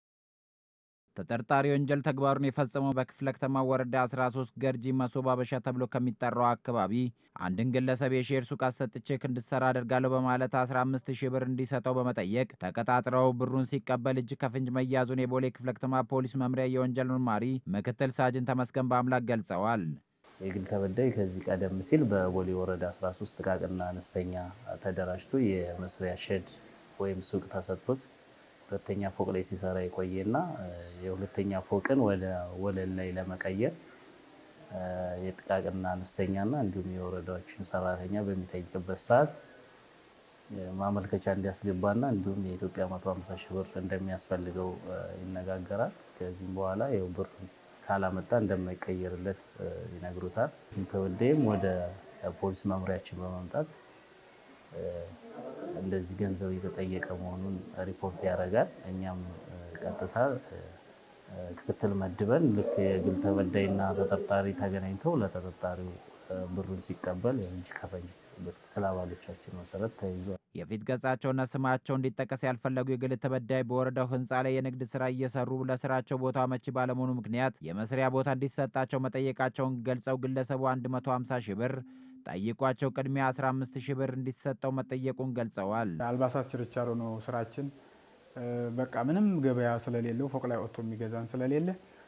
ተጠርጣሪ ወንጀል ተግባሩን የፈጸመው በክፍለ ከተማ ወረዳ 13 ገርጂ መሶብ አበሻ ተብሎ ከሚጠራው አካባቢ አንድን ግለሰብ የሼር ሱቅ አሰጥቼ እንድሰራ አደርጋለሁ በማለት 15000 ብር እንዲሰጠው በመጠየቅ ተቀጣጥረው ብሩን ሲቀበል እጅ ከፍንጅ መያዙን የቦሌ ክፍለ ከተማ ፖሊስ መምሪያ የወንጀል መርማሪ ምክትል ሳጅን ተመስገን በአምላክ ገልጸዋል። የግል ተበዳይ ከዚህ ቀደም ሲል በቦሌ ወረዳ 13 ጥቃቅንና አነስተኛ ተደራጅቶ የመስሪያ ሼድ ወይም ሱቅ ተሰጥቶት ሁለተኛ ፎቅ ላይ ሲሰራ የቆየና የሁለተኛ ፎቅን ወደ ወለል ላይ ለመቀየር የጥቃቅንና አነስተኛና እንዲሁም የወረዳዎችን ሰራተኛ በሚጠይቅበት ሰዓት ማመልከቻ እንዲያስገባና እንዲሁም የኢትዮጵያ 150 ሺህ ብር እንደሚያስፈልገው ይነጋገራል። ከዚህም በኋላ ያው ብር ካላመጣ እንደማይቀየርለት ይነግሩታል። ተወልደም ወደ ፖሊስ መምሪያችን በመምጣት እንደዚህ ገንዘብ የተጠየቀ መሆኑን ሪፖርት ያደርጋል። እኛም ቀጥታ ክትትል መድበን ልክ የግል ተበዳይና ተጠርጣሪ ተገናኝተው ለተጠርጣሪው ብሩን ሲቀበል እጅ ከፍንጅ በክትትል አባሎቻችን መሰረት ተይዟል። የፊት ገጻቸውና ስማቸው እንዲጠቀስ ያልፈለጉ የግል ተበዳይ በወረዳው ህንፃ ላይ የንግድ ስራ እየሰሩ ለስራቸው ቦታ አመቺ ባለመሆኑ ምክንያት የመስሪያ ቦታ እንዲሰጣቸው መጠየቃቸውን ገልጸው ግለሰቡ 150 ሺህ ብር ጠይቋቸው ቅድሚያ 15000 ብር እንዲሰጠው መጠየቁን ገልጸዋል። አልባሳት ችርቻሮ ነው ስራችን። በቃ ምንም ገበያ ስለሌለው ፎቅ ላይ ወጥቶ የሚገዛን ስለሌለ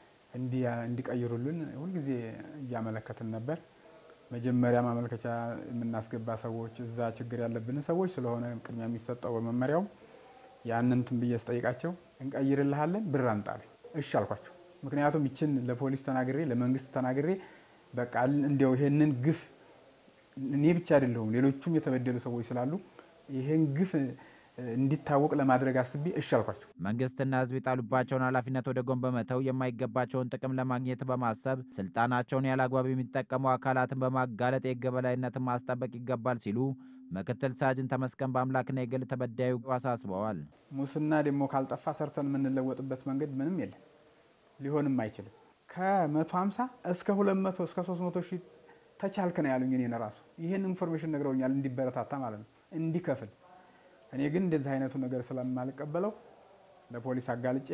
እንዲቀይሩልን ሁሉ ጊዜ እያመለከትን ነበር። መጀመሪያ ማመልከቻ የምናስገባ ሰዎች እዛ ችግር ያለብን ሰዎች ስለሆነ ቅድሚያ የሚሰጠው በመመሪያው ያንን ትንብየ ስጠይቃቸው እንቀይርልሃለን ብር አንጣል እሺ አልኳቸው። ምክንያቱም ይችን ለፖሊስ ተናግሬ ለመንግስት ተናግሬ በቃ እንዲያው ይሄንን ግፍ እኔ ብቻ አይደለሁም ሌሎችም የተበደሉ ሰዎች ስላሉ ይሄን ግፍ እንዲታወቅ ለማድረግ አስቤ እሺ አልኳቸው። መንግስትና ህዝብ የጣሉባቸውን ኃላፊነት ወደ ጎን በመተው የማይገባቸውን ጥቅም ለማግኘት በማሰብ ስልጣናቸውን ያላግባብ የሚጠቀሙ አካላትን በማጋለጥ የህግ የበላይነትን ማስጠበቅ ይገባል ሲሉ ምክትል ሳጅን ተመስገን በአምላክና የግል ተበዳዩ አሳስበዋል። ሙስና ደግሞ ካልጠፋ ሰርተን የምንለወጥበት መንገድ ምንም የለም፣ ሊሆንም አይችልም። ከ150 እስከ 200 እስከ 300 ሺህ ተቻልክ ነው ያሉኝ። እኔ ራሱ ይሄን ኢንፎርሜሽን ነግረውኛል እንዲበረታታ ማለት ነው እንዲከፍል። እኔ ግን እንደዚህ አይነቱ ነገር ስለማልቀበለው ለፖሊስ አጋልጬ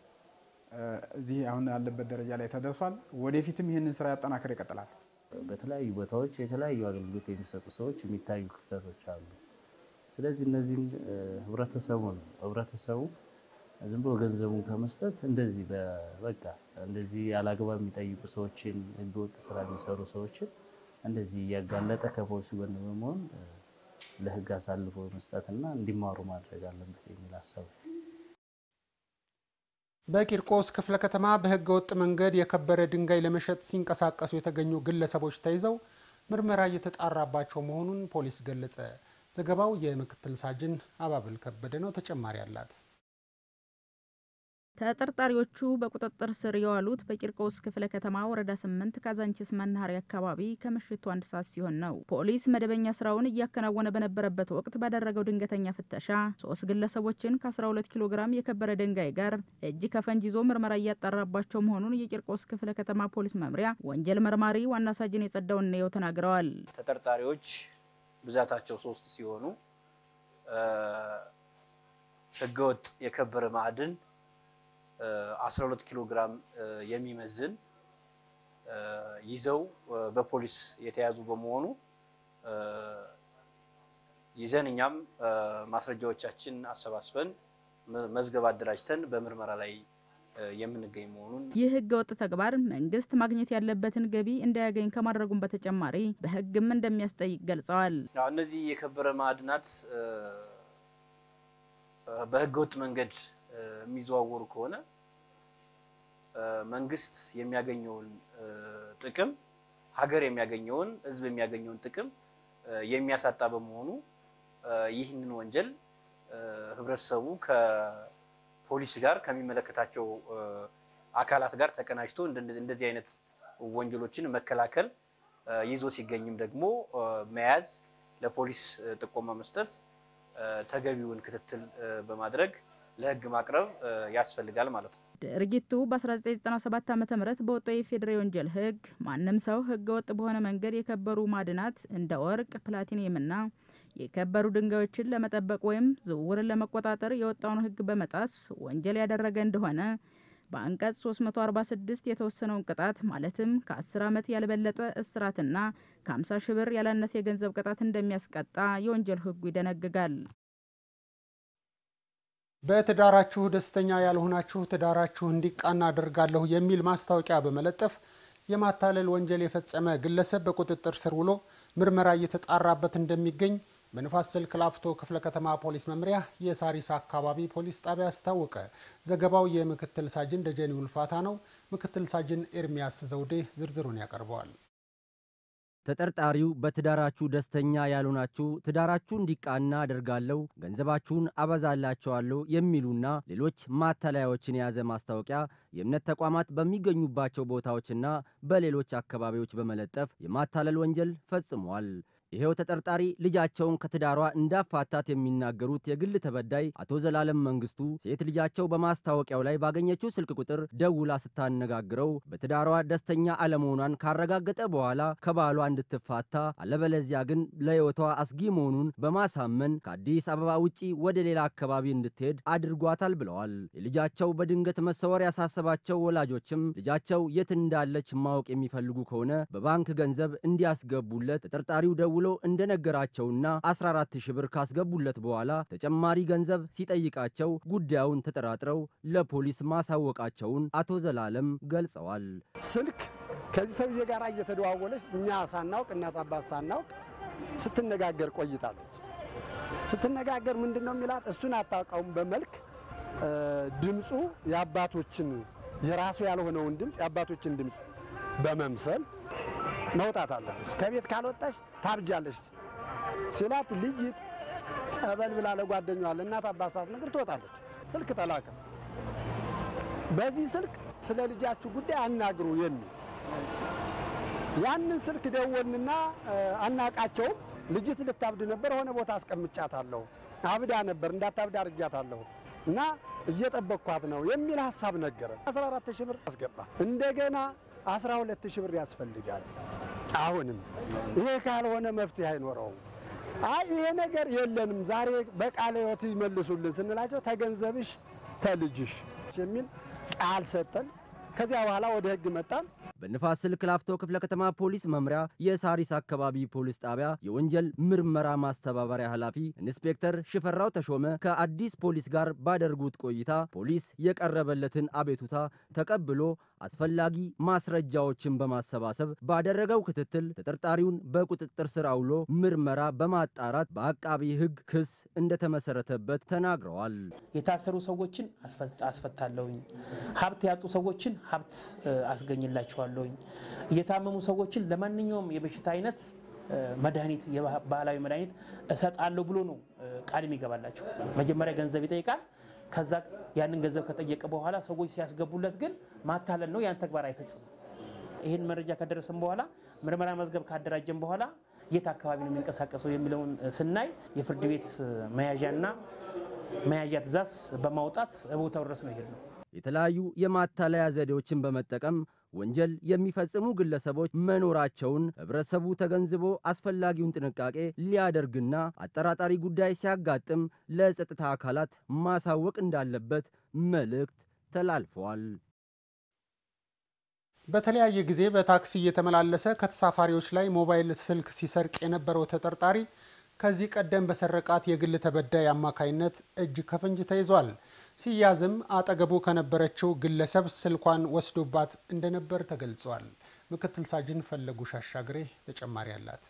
እዚህ አሁን ያለበት ደረጃ ላይ ተደርሷል። ወደፊትም ይሄንን ስራ ያጠናክር ይቀጥላል። በተለያዩ ቦታዎች የተለያዩ አገልግሎት የሚሰጡ ሰዎች የሚታዩ ክፍተቶች አሉ። ስለዚህ እነዚህን ህብረተሰቡ ዝም ብሎ ገንዘቡን ከመስጠት እንደዚህ በቃ እንደዚህ ያላግባብ የሚጠይቁ ሰዎችን ህገወጥ ስራ የሚሰሩ ሰዎችን እንደዚህ ያጋለጠ ከፖሊሱ ጎን በመሆን ለህግ አሳልፎ መስጠትና እንዲማሩ ማድረግ አለበት የሚል ሐሳብ። በቂርቆስ ክፍለ ከተማ በህገ ወጥ መንገድ የከበረ ድንጋይ ለመሸጥ ሲንቀሳቀሱ የተገኙ ግለሰቦች ተይዘው ምርመራ እየተጣራባቸው መሆኑን ፖሊስ ገለጸ። ዘገባው የምክትል ሳጅን አባብል ከበደ ነው። ተጨማሪ አላት። ተጠርጣሪዎቹ በቁጥጥር ስር የዋሉት በቂርቆስ ክፍለ ከተማ ወረዳ 8 ካዛንቺስ መናኸሪያ አካባቢ ከምሽቱ 1 ሰዓት ሲሆን ነው። ፖሊስ መደበኛ ስራውን እያከናወነ በነበረበት ወቅት ባደረገው ድንገተኛ ፍተሻ 3 ግለሰቦችን ከ12 ኪሎ ግራም የከበረ ድንጋይ ጋር እጅ ከፈንጅ ይዞ ምርመራ እያጣራባቸው መሆኑን የቂርቆስ ክፍለ ከተማ ፖሊስ መምሪያ ወንጀል መርማሪ ዋና ሳጅን የጸዳውን ነው ተናግረዋል። ተጠርጣሪዎች ብዛታቸው 3 ሲሆኑ ህገወጥ የከበረ ማዕድን 12 ኪሎ ግራም የሚመዝን ይዘው በፖሊስ የተያዙ በመሆኑ ይዘን እኛም ማስረጃዎቻችን አሰባስበን መዝገብ አደራጅተን በምርመራ ላይ የምንገኝ መሆኑን ይህ ህገወጥ ተግባር መንግስት ማግኘት ያለበትን ገቢ እንዳያገኝ ከማድረጉም በተጨማሪ በህግም እንደሚያስጠይቅ ገልጸዋል። እነዚህ የከበረ ማዕድናት በህገወጥ መንገድ የሚዘዋወሩ ከሆነ መንግስት የሚያገኘውን ጥቅም ሀገር የሚያገኘውን ህዝብ የሚያገኘውን ጥቅም የሚያሳጣ በመሆኑ ይህንን ወንጀል ህብረተሰቡ ከፖሊስ ጋር ከሚመለከታቸው አካላት ጋር ተቀናጅቶ እንደዚህ አይነት ወንጀሎችን መከላከል ይዞ ሲገኝም ደግሞ መያዝ ለፖሊስ ጥቆማ መስጠት ተገቢውን ክትትል በማድረግ ለህግ ማቅረብ ያስፈልጋል ማለት ነው። ድርጊቱ በ1997 ዓ.ም በወጣው የፌዴራል ወንጀል ህግ ማንም ሰው ህገ ወጥ በሆነ መንገድ የከበሩ ማዕድናት እንደ ወርቅ፣ ፕላቲኒየምና የከበሩ ድንጋዮችን ለመጠበቅ ወይም ዝውውርን ለመቆጣጠር የወጣውን ህግ በመጣስ ወንጀል ያደረገ እንደሆነ በአንቀጽ 346 የተወሰነውን ቅጣት ማለትም ከ10 ዓመት ያልበለጠ እስራትና ከ50 ሺህ ብር ያላነሰ የገንዘብ ቅጣት እንደሚያስቀጣ የወንጀል ህጉ ይደነግጋል። በትዳራችሁ ደስተኛ ያልሆናችሁ ትዳራችሁ እንዲቃና አደርጋለሁ የሚል ማስታወቂያ በመለጠፍ የማታለል ወንጀል የፈጸመ ግለሰብ በቁጥጥር ስር ውሎ ምርመራ እየተጣራበት እንደሚገኝ በንፋስ ስልክ ላፍቶ ክፍለ ከተማ ፖሊስ መምሪያ የሳሪስ አካባቢ ፖሊስ ጣቢያ አስታወቀ። ዘገባው የምክትል ሳጅን ደጀኔ ውልፋታ ነው። ምክትል ሳጅን ኤርሚያስ ዘውዴ ዝርዝሩን ያቀርበዋል። ተጠርጣሪው በትዳራችሁ ደስተኛ ያልሆናችሁ ትዳራችሁ እንዲቃና አደርጋለሁ፣ ገንዘባችሁን አበዛላችኋለሁ የሚሉና ሌሎች ማታለያዎችን የያዘ ማስታወቂያ የእምነት ተቋማት በሚገኙባቸው ቦታዎችና በሌሎች አካባቢዎች በመለጠፍ የማታለል ወንጀል ፈጽሟል። ይሄው ተጠርጣሪ ልጃቸውን ከትዳሯ እንዳፋታት የሚናገሩት የግል ተበዳይ አቶ ዘላለም መንግስቱ ሴት ልጃቸው በማስታወቂያው ላይ ባገኘችው ስልክ ቁጥር ደውላ ስታነጋግረው በትዳሯ ደስተኛ አለመሆኗን ካረጋገጠ በኋላ ከባሏ እንድትፋታ አለበለዚያ ግን ለሕይወቷ አስጊ መሆኑን በማሳመን ከአዲስ አበባ ውጪ ወደ ሌላ አካባቢ እንድትሄድ አድርጓታል ብለዋል። የልጃቸው በድንገት መሰወር ያሳሰባቸው ወላጆችም ልጃቸው የት እንዳለች ማወቅ የሚፈልጉ ከሆነ በባንክ ገንዘብ እንዲያስገቡለት ተጠርጣሪው ደውሎ እንደነገራቸውና 14000 ብር ካስገቡለት በኋላ ተጨማሪ ገንዘብ ሲጠይቃቸው ጉዳዩን ተጠራጥረው ለፖሊስ ማሳወቃቸውን አቶ ዘላለም ገልጸዋል። ስልክ ከዚህ ሰውዬ ጋር እየተደዋወለች እኛ ሳናውቅ እናት አባት ሳናውቅ ስትነጋገር ቆይታለች። ስትነጋገር ምንድነው የሚላት እሱን አታውቀውም። በመልክ ድምጹ የአባቶችን የራሱ ያልሆነውን ድምጽ የአባቶችን ድምጽ በመምሰል መውጣት አለብሽ፣ ከቤት ካልወጣሽ ታብጃለሽ ሲላት ልጅት ጸበል ብላ ለጓደኛዋ ለእናት አባሳት ነገር ትወጣለች። ስልክ ተላከ። በዚህ ስልክ ስለ ልጃችሁ ጉዳይ አናግሩ የሚል ያንን ስልክ ደወልንና አናቃቸው። ልጅት ልታብድ ነበር፣ ሆነ ቦታ አስቀምጫታለሁ፣ አብዳ ነበር፣ እንዳታብድ አርጃታለሁ እና እየጠበቅኳት ነው የሚል ሐሳብ ነገረ። 14000 ብር አስገባ። እንደገና 12000 ብር ያስፈልጋል። አሁንም ይሄ ካልሆነ መፍትሄ አይኖረውም። አይ ይሄ ነገር የለንም ዛሬ በቃለ ሕይወት ይመልሱልን ስንላቸው ተገንዘብሽ ተልጅሽ የሚል ቃል ሰጠን። ከዚያ በኋላ ወደ ህግ መጣን። በንፋስ ስልክ ላፍቶ ክፍለ ከተማ ፖሊስ መምሪያ የሳሪስ አካባቢ ፖሊስ ጣቢያ የወንጀል ምርመራ ማስተባበሪያ ኃላፊ ኢንስፔክተር ሽፈራው ተሾመ ከአዲስ ፖሊስ ጋር ባደረጉት ቆይታ ፖሊስ የቀረበለትን አቤቱታ ተቀብሎ አስፈላጊ ማስረጃዎችን በማሰባሰብ ባደረገው ክትትል ተጠርጣሪውን በቁጥጥር ስር አውሎ ምርመራ በማጣራት በአቃቢ ህግ ክስ እንደተመሰረተበት ተናግረዋል። የታሰሩ ሰዎችን አስፈታለሁኝ፣ ሀብት ያጡ ሰዎችን ሀብት አስገኝላቸዋለሁ፣ የታመሙ ሰዎችን ለማንኛውም የበሽታ አይነት መድኃኒት የባህላዊ መድኃኒት እሰጣለሁ ብሎ ነው ቃል የሚገባላቸው። መጀመሪያ ገንዘብ ይጠይቃል። ከዛ ያንን ገንዘብ ከጠየቀ በኋላ ሰዎች ሲያስገቡለት ግን ማታለል ነው፣ ያን ተግባር አይፈጽም። ይሄን መረጃ ከደረሰን በኋላ ምርመራ መዝገብ ካደራጀን በኋላ የት አካባቢ ነው የሚንቀሳቀሰው የሚለውን ስናይ የፍርድ ቤት መያዣና መያዣ ትዕዛዝ በማውጣት ቦታው ድረስ ነው ይሄድ ነው። የተለያዩ የማታለያ ዘዴዎችን በመጠቀም ወንጀል የሚፈጽሙ ግለሰቦች መኖራቸውን ህብረተሰቡ ተገንዝቦ አስፈላጊውን ጥንቃቄ ሊያደርግና አጠራጣሪ ጉዳይ ሲያጋጥም ለጸጥታ አካላት ማሳወቅ እንዳለበት መልእክት ተላልፈዋል። በተለያየ ጊዜ በታክሲ እየተመላለሰ ከተሳፋሪዎች ላይ ሞባይል ስልክ ሲሰርቅ የነበረው ተጠርጣሪ ከዚህ ቀደም በሰረቃት የግል ተበዳይ አማካይነት እጅ ከፍንጅ ተይዟል። ሲያዝም አጠገቡ ከነበረችው ግለሰብ ስልኳን ወስዶባት እንደነበር ተገልጿል። ምክትል ሳጅን ፈለጉ ሻሻግሬ ተጨማሪ አላት።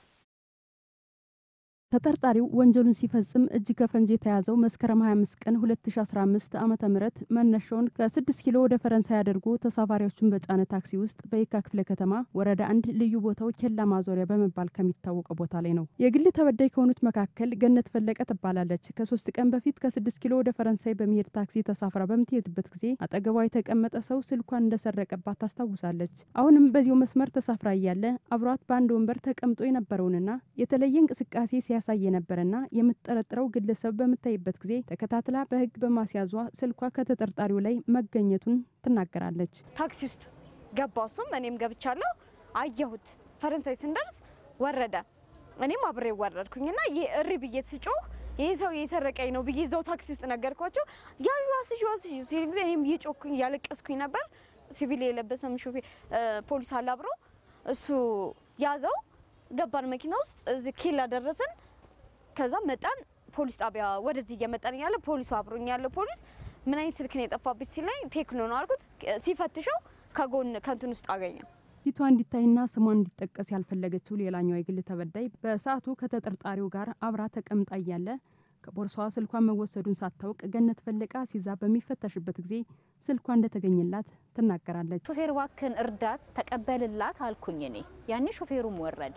ተጠርጣሪው ወንጀሉን ሲፈጽም እጅ ከፈንጅ የተያዘው መስከረም 25 ቀን 2015 ዓመተ ምህረት መነሻውን ከ6 ኪሎ ወደ ፈረንሳይ አድርጎ ተሳፋሪዎችን በጫነ ታክሲ ውስጥ በየካ ክፍለ ከተማ ወረዳ 1 ልዩ ቦታው ኬላ ማዞሪያ በመባል ከሚታወቀው ቦታ ላይ ነው። የግል ተበዳይ ከሆኑት መካከል ገነት ፈለቀ ትባላለች። ከ3 ቀን በፊት ከ6 ኪሎ ወደ ፈረንሳይ በመሄድ ታክሲ ተሳፍራ በምትሄድበት ጊዜ አጠገቧ የተቀመጠ ሰው ስልኳን እንደሰረቀባት ታስታውሳለች። አሁንም በዚሁ መስመር ተሳፍራ እያለ አብሯት በአንድ ወንበር ተቀምጦ የነበረውንና የተለየ እንቅስቃሴ ያሳይ የነበረና የምትጠረጥረው ግለሰብ በምታይበት ጊዜ ተከታትላ በህግ በማስያዟ ስልኳ ከተጠርጣሪው ላይ መገኘቱን ትናገራለች። ታክሲ ውስጥ ገባው እሱም እኔም ገብቻለሁ አየሁት። ፈረንሳይ ስንደርስ ወረደ። እኔም አብሬ ወረድኩኝና እሪ ብዬ ስጮህ ይሄ ሰው የሰረቀኝ ነው ብዬ እዛው ታክሲ ውስጥ ነገርኳቸው። ያዩ ዋስሽ ሲል ጊዜ እኔም እየጮኩኝ ያለቀስኩኝ ነበር። ሲቪል የለበሰም ሾፌር ፖሊስ አለ አብሮ እሱ ያዘው። ገባን መኪና ውስጥ እዚህ ኬላ ደረስን። ከዛ መጣን ፖሊስ ጣቢያ ወደዚህ እየመጣን ያለ ፖሊሱ አብሮኝ ያለ ፖሊስ ምን አይነት ስልክ ነው የጠፋብሽ ሲለኝ ቴክኖ ነው አልኩት። ሲፈትሸው ከጎን ከንቱን ውስጥ አገኘው። ፊቷ እንዲታይና ስሟ እንዲጠቀስ ያልፈለገችው ሌላኛው የግል ተበዳይ በሰዓቱ ከተጠርጣሪው ጋር አብራ ተቀምጣ እያለ ከቦርሳዋ ስልኳን መወሰዱን ሳታውቅ ገነት ፈለቃ ሲዛ በሚፈተሽበት ጊዜ ስልኳ እንደተገኘላት ትናገራለች። ሾፌር ዋክን እርዳት ተቀበልላት አልኩኝ እኔ ያኔ ሾፌሩም ወረደ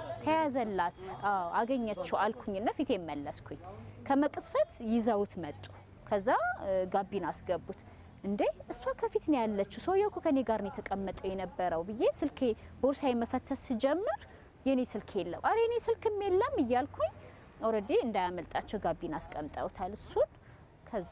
ተያዘላት አገኘችው አልኩኝና ፊቴ መለስኩኝ። ከመቅስፈት ይዘውት መጡ። ከዛ ጋቢና አስገቡት። እንዴ እሷ ከፊት ነው ያለችው ሰውየው ከኔ ጋር ነው የተቀመጠው የነበረው ብዬ ስልኬ ቦርሳዬ መፈተሽ ሲጀምር የኔ ስልክ የለም አሬ የኔ ስልክም የለም እያልኩኝ ኦሬዲ እንዳያመልጣቸው ጋቢና አስቀምጠውታል እሱን። ከዛ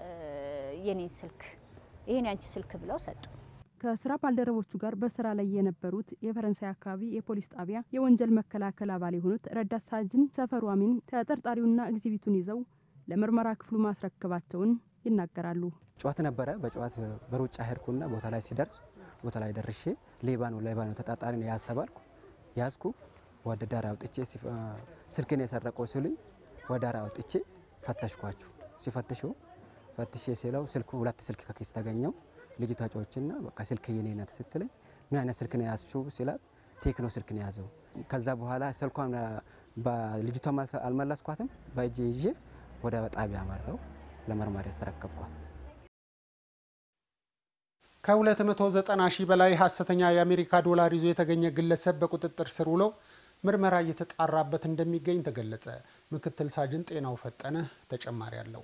የኔ ስልክ ይሄን ያንቺ ስልክ ብለው ሰጡ። ከስራ ባልደረቦቹ ጋር በስራ ላይ የነበሩት የፈረንሳይ አካባቢ የፖሊስ ጣቢያ የወንጀል መከላከል አባል የሆኑት ረዳት ሳጅን ሰፈሩ አሚን ተጠርጣሪውና ኤግዚቢቱን ይዘው ለምርመራ ክፍሉ ማስረከባቸውን ይናገራሉ። ጨዋታ ነበረ። በጨዋታ በሩጫ ሄድኩና ቦታ ላይ ሲደርስ ቦታ ላይ ደርሼ ሌባ ነው ተጣጣሪ ነው ያስተባልኩ ያዝኩ። ወደ ዳር አውጥቼ ስልክን የሰረቀው ሲሉኝ ወደ ዳር አውጥቼ ፈተሽኳቸው። ሲፈትሽው ፈትሼ ሲለው ስልኩ ሁለት ስልክ ከኪስ ተገኘው። ልጅቷ ጮችና በቃ ስልክ የኔ ናት ስትለኝ ምን አይነት ስልክ ነው ያዝሽው ሲላት ቴክኖ ስልክ ነው ያዘው። ከዛ በኋላ ስልኳን በልጅቷ አልመለስኳትም። በእጄ ይዤ ወደ ጣቢያ አመራው ለመርማሪ ያስተረከብኳት። ከ290 ሺህ በላይ ሐሰተኛ የአሜሪካ ዶላር ይዞ የተገኘ ግለሰብ በቁጥጥር ስር ውሎ ምርመራ እየተጣራበት እንደሚገኝ ተገለጸ። ምክትል ሳጅን ጤናው ፈጠነ ተጨማሪ አለው።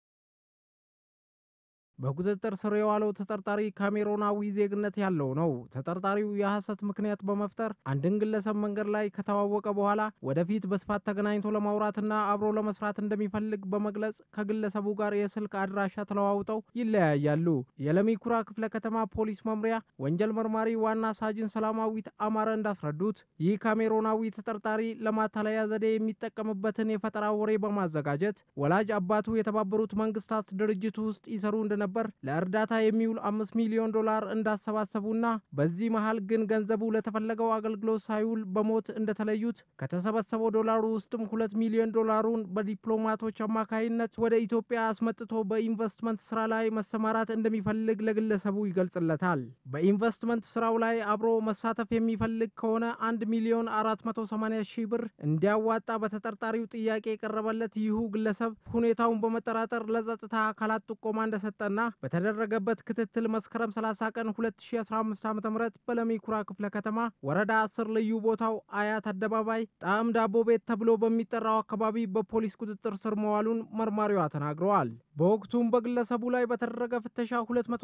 በቁጥጥር ስር የዋለው ተጠርጣሪ ካሜሮናዊ ዜግነት ያለው ነው። ተጠርጣሪው የሐሰት ምክንያት በመፍጠር አንድን ግለሰብ መንገድ ላይ ከተዋወቀ በኋላ ወደፊት በስፋት ተገናኝቶ ለማውራትና አብሮ ለመስራት እንደሚፈልግ በመግለጽ ከግለሰቡ ጋር የስልክ አድራሻ ተለዋውጠው ይለያያሉ። የለሚ ኩራ ክፍለ ከተማ ፖሊስ መምሪያ ወንጀል መርማሪ ዋና ሳጅን ሰላማዊት አማረ እንዳስረዱት ይህ ካሜሮናዊ ተጠርጣሪ ለማታለያ ዘዴ የሚጠቀምበትን የፈጠራ ወሬ በማዘጋጀት ወላጅ አባቱ የተባበሩት መንግስታት ድርጅት ውስጥ ይሰሩ እንደነበር ለእርዳታ የሚውል 5 ሚሊዮን ዶላር እንዳሰባሰቡና በዚህ መሃል ግን ገንዘቡ ለተፈለገው አገልግሎት ሳይውል በሞት እንደተለዩት ከተሰበሰበው ዶላሩ ውስጥም 2 ሚሊዮን ዶላሩን በዲፕሎማቶች አማካይነት ወደ ኢትዮጵያ አስመጥቶ በኢንቨስትመንት ስራ ላይ መሰማራት እንደሚፈልግ ለግለሰቡ ይገልጽለታል። በኢንቨስትመንት ስራው ላይ አብሮ መሳተፍ የሚፈልግ ከሆነ 1 ሚሊዮን 480 ሺህ ብር እንዲያዋጣ በተጠርጣሪው ጥያቄ የቀረበለት ይሁ ግለሰብ ሁኔታውን በመጠራጠር ለጸጥታ አካላት ጥቆማ እንደሰጠና በተደረገበት ክትትል መስከረም 30 ቀን 2015 ዓ.ም በለሚ ኩራ ክፍለ ከተማ ወረዳ 10 ልዩ ቦታው አያት አደባባይ ጣዕም ዳቦ ቤት ተብሎ በሚጠራው አካባቢ በፖሊስ ቁጥጥር ስር መዋሉን መርማሪዋ ተናግረዋል። በወቅቱም በግለሰቡ ላይ በተደረገ ፍተሻ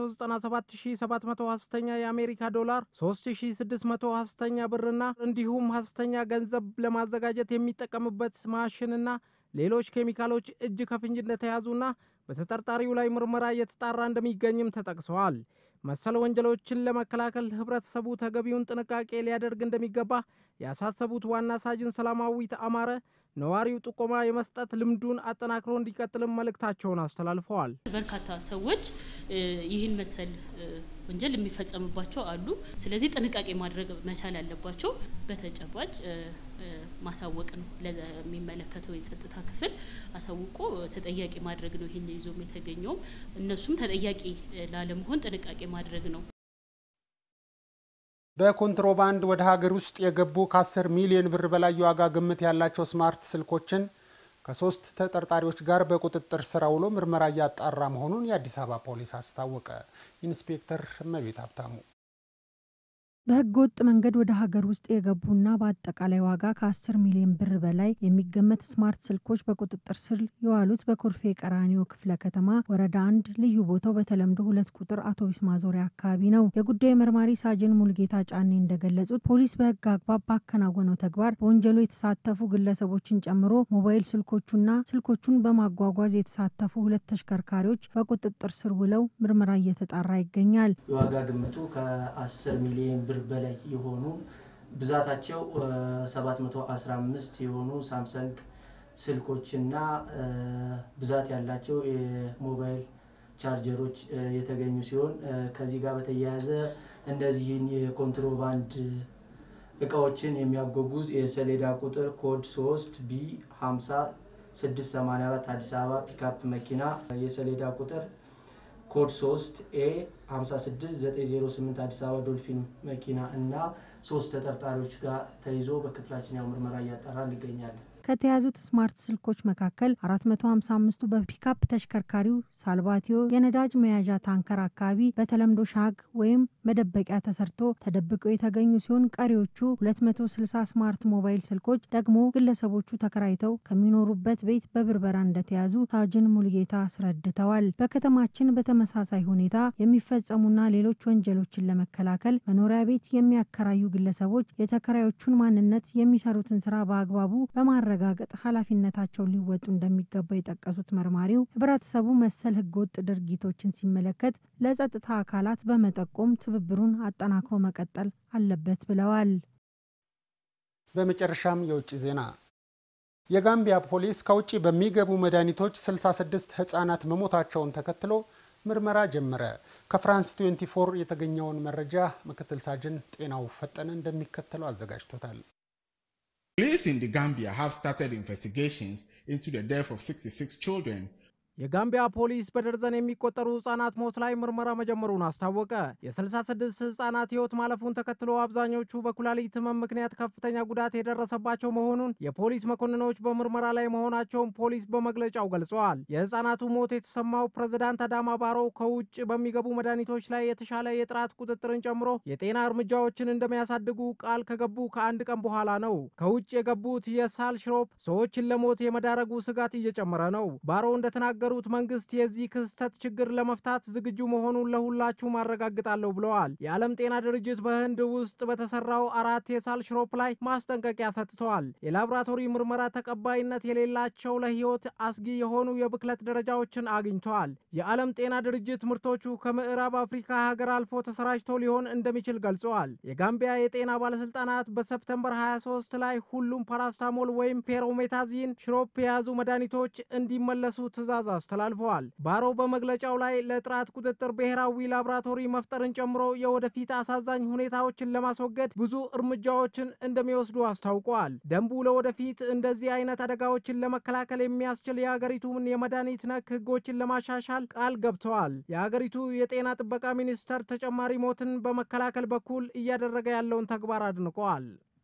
297700 ሐሰተኛ የአሜሪካ ዶላር፣ 3600 ሐሰተኛ ብርና እንዲሁም ሐሰተኛ ገንዘብ ለማዘጋጀት የሚጠቀምበት ማሽንና ሌሎች ኬሚካሎች እጅ ከፍንጅ እንደተያዙና በተጠርጣሪው ላይ ምርመራ እየተጣራ እንደሚገኝም ተጠቅሰዋል። መሰል ወንጀሎችን ለመከላከል ህብረተሰቡ ተገቢውን ጥንቃቄ ሊያደርግ እንደሚገባ ያሳሰቡት ዋና ሳጅን ሰላማዊት አማረ ነዋሪው ጥቆማ የመስጠት ልምዱን አጠናክሮ እንዲቀጥልም መልእክታቸውን አስተላልፈዋል። በርካታ ሰዎች ይህን መሰል ወንጀል የሚፈጸምባቸው አሉ። ስለዚህ ጥንቃቄ ማድረግ መቻል ያለባቸው በተጨባጭ ማሳወቅ ነው። ለሚመለከተው የጸጥታ ክፍል አሳውቆ ተጠያቂ ማድረግ ነው። ይሄን ይዞ የተገኘው እነሱም ተጠያቂ ላለመሆን ጥንቃቄ ማድረግ ነው። በኮንትሮባንድ ወደ ሀገር ውስጥ የገቡ ከ10 ሚሊዮን ብር በላይ የዋጋ ግምት ያላቸው ስማርት ስልኮችን ከ3 ተጠርጣሪዎች ጋር በቁጥጥር ስር ውሎ ምርመራ እያጣራ መሆኑን የአዲስ አበባ ፖሊስ አስታወቀ። ኢንስፔክተር እመቤት ሀብታሙ በህገ ወጥ መንገድ ወደ ሀገር ውስጥ የገቡና በአጠቃላይ ዋጋ ከ10 ሚሊዮን ብር በላይ የሚገመት ስማርት ስልኮች በቁጥጥር ስር የዋሉት በኮልፌ ቀራኒዮ ክፍለ ከተማ ወረዳ 1 ልዩ ቦታው በተለምዶ 2 ቁጥር አውቶቡስ ማዞሪያ አካባቢ ነው። የጉዳዩ መርማሪ ሳጅን ሙልጌታ ጫኔ እንደገለጹት ፖሊስ በህግ አግባብ ባከናወነው ተግባር በወንጀሉ የተሳተፉ ግለሰቦችን ጨምሮ ሞባይል ስልኮቹና ስልኮቹን በማጓጓዝ የተሳተፉ 2 ተሽከርካሪዎች በቁጥጥር ስር ውለው ምርመራ እየተጣራ ይገኛል። የዋጋ ግምቱ ከ10 ሚሊዮን ብር በላይ የሆኑ ብዛታቸው 715 የሆኑ ሳምሰንግ ስልኮችና ብዛት ያላቸው የሞባይል ቻርጀሮች የተገኙ ሲሆን ከዚህ ጋር በተያያዘ እነዚህን የኮንትሮባንድ እቃዎችን የሚያጓጉዝ የሰሌዳ ቁጥር ኮድ 3B50684 አዲስ አበባ ፒክአፕ መኪና የሰሌዳ ቁጥር ኮድ 3A56908 አዲስ አበባ ዶልፊን መኪና እና 3 ተጠርጣሪዎች ጋር ተይዞ በክፍላችን ያው ምርመራ እያጣራን እንገኛለን። ከተያዙት ስማርት ስልኮች መካከል 455ቱ በፒክአፕ ተሽከርካሪው ሳልባቲዮ የነዳጅ መያዣ ታንከር አካባቢ በተለምዶ ሻግ ወይም መደበቂያ ተሰርቶ ተደብቀው የተገኙ ሲሆን ቀሪዎቹ 260 ስማርት ሞባይል ስልኮች ደግሞ ግለሰቦቹ ተከራይተው ከሚኖሩበት ቤት በብርበራ እንደተያዙ ሳጅን ሙልጌታ አስረድተዋል። በከተማችን በተመሳሳይ ሁኔታ የሚፈጸሙና ሌሎች ወንጀሎችን ለመከላከል መኖሪያ ቤት የሚያከራዩ ግለሰቦች የተከራዮቹን ማንነት የሚሰሩትን ስራ በአግባቡ በማረጋገጥ ኃላፊነታቸውን ሊወጡ እንደሚገባ የጠቀሱት መርማሪው ህብረተሰቡ መሰል ህገወጥ ድርጊቶችን ሲመለከት ለጸጥታ አካላት በመጠቆም ትብብሩን አጠናክሮ መቀጠል አለበት ብለዋል። በመጨረሻም የውጭ ዜና የጋምቢያ ፖሊስ ከውጪ በሚገቡ መድኃኒቶች 66 ህፃናት መሞታቸውን ተከትሎ ምርመራ ጀመረ። ከፍራንስ 24 የተገኘውን መረጃ ምክትል ሳጅን ጤናው ፈጠነ እንደሚከተለው አዘጋጅቶታል። Police in the Gambia have started investigations into the death of 66 children. የጋምቢያ ፖሊስ በደርዘን የሚቆጠሩ ህጻናት ሞት ላይ ምርመራ መጀመሩን አስታወቀ። የ66 ህጻናት ህይወት ማለፉን ተከትሎ አብዛኞቹ በኩላሊት ህመም ምክንያት ከፍተኛ ጉዳት የደረሰባቸው መሆኑን የፖሊስ መኮንኖች በምርመራ ላይ መሆናቸውን ፖሊስ በመግለጫው ገልጸዋል። የህጻናቱ ሞት የተሰማው ፕሬዝዳንት አዳማ ባሮው ከውጭ በሚገቡ መድኃኒቶች ላይ የተሻለ የጥራት ቁጥጥርን ጨምሮ የጤና እርምጃዎችን እንደሚያሳድጉ ቃል ከገቡ ከአንድ ቀን በኋላ ነው። ከውጭ የገቡት የሳል ሽሮፕ ሰዎችን ለሞት የመዳረጉ ስጋት እየጨመረ ነው። ባሮው እንደተናገሩ መንግስት የዚህ ክስተት ችግር ለመፍታት ዝግጁ መሆኑን ለሁላችሁ ማረጋግጣለሁ ብለዋል። የዓለም ጤና ድርጅት በህንድ ውስጥ በተሰራው 4 የሳል ሽሮፕ ላይ ማስጠንቀቂያ ሰጥቷል። የላቦራቶሪ ምርመራ ተቀባይነት የሌላቸው ለህይወት አስጊ የሆኑ የብክለት ደረጃዎችን አግኝተዋል። የዓለም ጤና ድርጅት ምርቶቹ ከምዕራብ አፍሪካ ሀገር አልፎ ተሰራጭቶ ሊሆን እንደሚችል ገልጸዋል። የጋምቢያ የጤና ባለስልጣናት በሰፕተምበር 23 ላይ ሁሉም ፓራስታሞል ወይም ፔሮሜታዚን ሽሮፕ የያዙ መድኃኒቶች እንዲመለሱ ትዕዛዝ አስተላልፈዋል። ባሮ በመግለጫው ላይ ለጥራት ቁጥጥር ብሔራዊ ላቦራቶሪ መፍጠርን ጨምሮ የወደፊት አሳዛኝ ሁኔታዎችን ለማስወገድ ብዙ እርምጃዎችን እንደሚወስዱ አስታውቀዋል። ደንቡ ለወደፊት እንደዚህ አይነት አደጋዎችን ለመከላከል የሚያስችል የሀገሪቱን የመድኃኒት ነክ ህጎችን ለማሻሻል ቃል ገብተዋል። የሀገሪቱ የጤና ጥበቃ ሚኒስቴር ተጨማሪ ሞትን በመከላከል በኩል እያደረገ ያለውን ተግባር አድንቀዋል።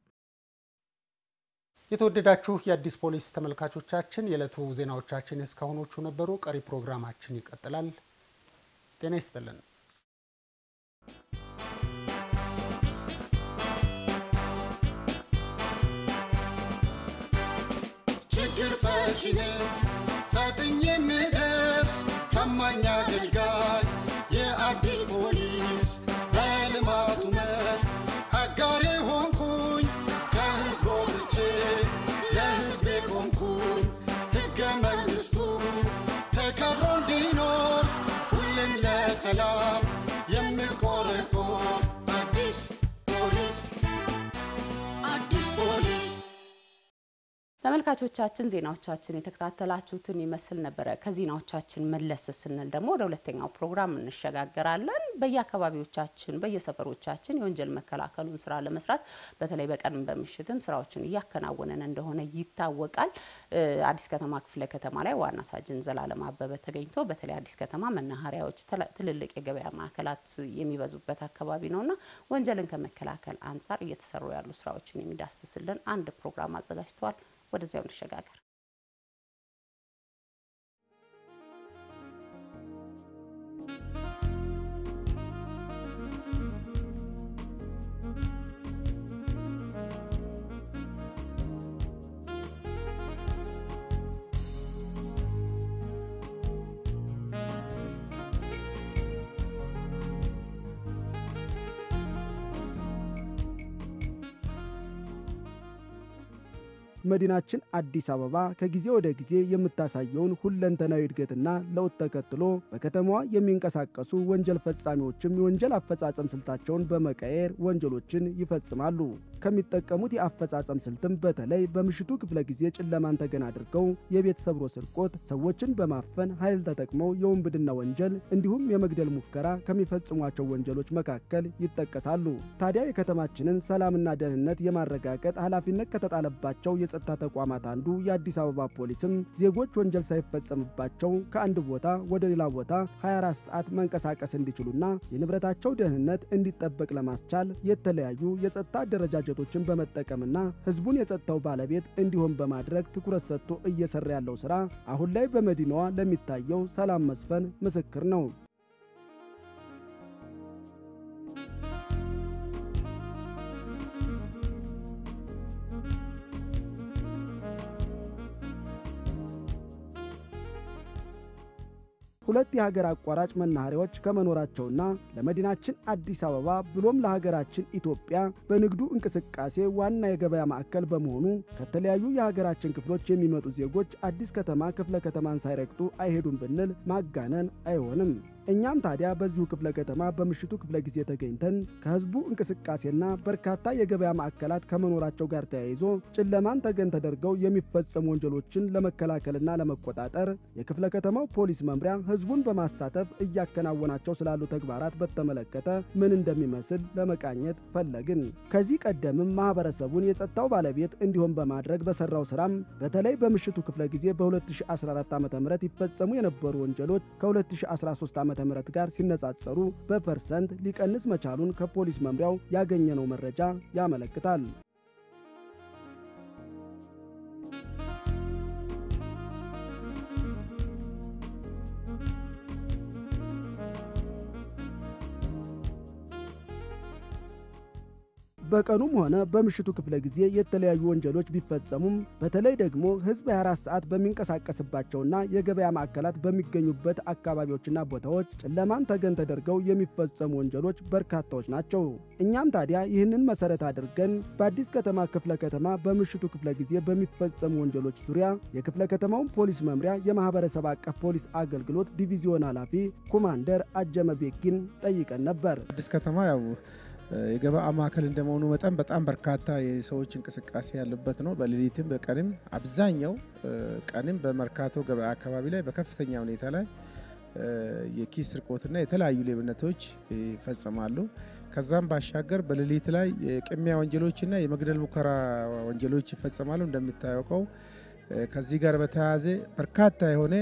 የተወደዳችሁ የአዲስ ፖሊስ ተመልካቾቻችን የዕለቱ ዜናዎቻችን እስካሁኖቹ ነበሩ። ቀሪ ፕሮግራማችን ይቀጥላል። ጤና ይስጥልን። ችግር ፈቺ ነኝ ፈጥኜ የምደርስ ታማኝ አገልጋይ የአዲስ ፖሊስ በልማቱ መስክ አጋሬ ሆንኩኝ ከህዝብ ወጥቼ ለህዝቤ ቆምኩኝ ሕገ መንግሥቱ ተከብሮ እንዲኖር ሁሌም ለሰላም የምቆረቆር አዲስ ፖሊስ አዲስ ፖሊስ። ተመልካቾቻችን ዜናዎቻችን የተከታተላችሁትን ይመስል ነበር። ከዜናዎቻችን መለስ ስንል ደግሞ ወደ ሁለተኛው ፕሮግራም እንሸጋገራለን። በየአካባቢዎቻችን በየሰፈሮቻችን የወንጀል መከላከሉን ስራ ለመስራት በተለይ በቀን በምሽትም ስራዎችን እያከናወነን እንደሆነ ይታወቃል። አዲስ ከተማ ክፍለ ከተማ ላይ ዋና ሳጅን ዘላለም አበበ ተገኝቶ በተለይ አዲስ ከተማ መናኸሪያዎች ትልልቅ የገበያ ማዕከላት የሚበዙበት አካባቢ ነውና ወንጀልን ከመከላከል አንፃር እየተሰሩ ያሉ ስራዎችን የሚዳስስልን አንድ ፕሮግራም አዘጋጅተዋል። ወደዚያው እንሸጋገር። መዲናችን አዲስ አበባ ከጊዜ ወደ ጊዜ የምታሳየውን ሁለንተናዊ እድገትና ለውጥ ተከትሎ በከተማዋ የሚንቀሳቀሱ ወንጀል ፈጻሚዎችም የወንጀል አፈጻጸም ስልታቸውን በመቀየር ወንጀሎችን ይፈጽማሉ። ከሚጠቀሙት የአፈጻጸም ስልትም በተለይ በምሽቱ ክፍለ ጊዜ ጨለማን ተገን አድርገው የቤት ሰብሮ ስርቆት፣ ሰዎችን በማፈን ኃይል ተጠቅመው የወንብድና ወንጀል እንዲሁም የመግደል ሙከራ ከሚፈጽሟቸው ወንጀሎች መካከል ይጠቀሳሉ። ታዲያ የከተማችንን ሰላምና ደህንነት የማረጋገጥ ኃላፊነት ከተጣለባቸው የጸጥታ ተቋማት አንዱ የአዲስ አበባ ፖሊስም ዜጎች ወንጀል ሳይፈጸምባቸው ከአንድ ቦታ ወደ ሌላ ቦታ 24 ሰዓት መንቀሳቀስ እንዲችሉና የንብረታቸው ደህንነት እንዲጠበቅ ለማስቻል የተለያዩ የጸጥታ አደረጃጀቶችን በመጠቀምና ህዝቡን የጸጥታው ባለቤት እንዲሆን በማድረግ ትኩረት ሰጥቶ እየሰራ ያለው ስራ አሁን ላይ በመዲናዋ ለሚታየው ሰላም መስፈን ምስክር ነው። ሁለት የሀገር አቋራጭ መናኸሪያዎች ከመኖራቸውና ለመዲናችን አዲስ አበባ ብሎም ለሀገራችን ኢትዮጵያ በንግዱ እንቅስቃሴ ዋና የገበያ ማዕከል በመሆኑ ከተለያዩ የሀገራችን ክፍሎች የሚመጡ ዜጎች አዲስ ከተማ ክፍለ ከተማን ሳይረግጡ አይሄዱም ብንል ማጋነን አይሆንም። እኛም ታዲያ በዚሁ ክፍለ ከተማ በምሽቱ ክፍለ ጊዜ ተገኝተን ከህዝቡ እንቅስቃሴና በርካታ የገበያ ማዕከላት ከመኖራቸው ጋር ተያይዞ ጨለማን ተገን ተደርገው የሚፈጸሙ ወንጀሎችን ለመከላከልና ለመቆጣጠር የክፍለ ከተማው ፖሊስ መምሪያ ህዝቡን በማሳተፍ እያከናወናቸው ስላሉ ተግባራት በተመለከተ ምን እንደሚመስል ለመቃኘት ፈለግን። ከዚህ ቀደምም ማህበረሰቡን የጸጥታው ባለቤት እንዲሆን በማድረግ በሰራው ስራም በተለይ በምሽቱ ክፍለ ጊዜ በ2014 ዓ.ም ይፈጸሙ የነበሩ ወንጀሎች ከ2013 ዓ.ም ጋር ሲነጻጸሩ በፐርሰንት ሊቀንስ መቻሉን ከፖሊስ መምሪያው ያገኘነው መረጃ ያመለክታል። በቀኑም ሆነ በምሽቱ ክፍለ ጊዜ የተለያዩ ወንጀሎች ቢፈጸሙም በተለይ ደግሞ ህዝብ 24 ሰዓት በሚንቀሳቀስባቸውና የገበያ ማዕከላት በሚገኙበት አካባቢዎችና ቦታዎች ጨለማን ተገን ተደርገው የሚፈጸሙ ወንጀሎች በርካታዎች ናቸው። እኛም ታዲያ ይህንን መሰረት አድርገን በአዲስ ከተማ ክፍለ ከተማ በምሽቱ ክፍለ ጊዜ በሚፈጸሙ ወንጀሎች ዙሪያ የክፍለ ከተማውን ፖሊስ መምሪያ የማህበረሰብ አቀፍ ፖሊስ አገልግሎት ዲቪዚዮን ኃላፊ ኮማንደር አጀመ ቤጊን ጠይቀን ነበር። አዲስ ከተማ ያው የገበያ ማዕከል እንደመሆኑ መጠን በጣም በርካታ የሰዎች እንቅስቃሴ ያለበት ነው። በሌሊትም በቀንም አብዛኛው ቀንም በመርካቶ ገበያ አካባቢ ላይ በከፍተኛ ሁኔታ ላይ የኪስ ስርቆትና የተለያዩ ሌብነቶች ይፈጸማሉ። ከዛም ባሻገር በሌሊት ላይ የቅሚያ ወንጀሎችና የመግደል ሙከራ ወንጀሎች ይፈጸማሉ። እንደሚታወቀው ከዚህ ጋር በተያያዘ በርካታ የሆነ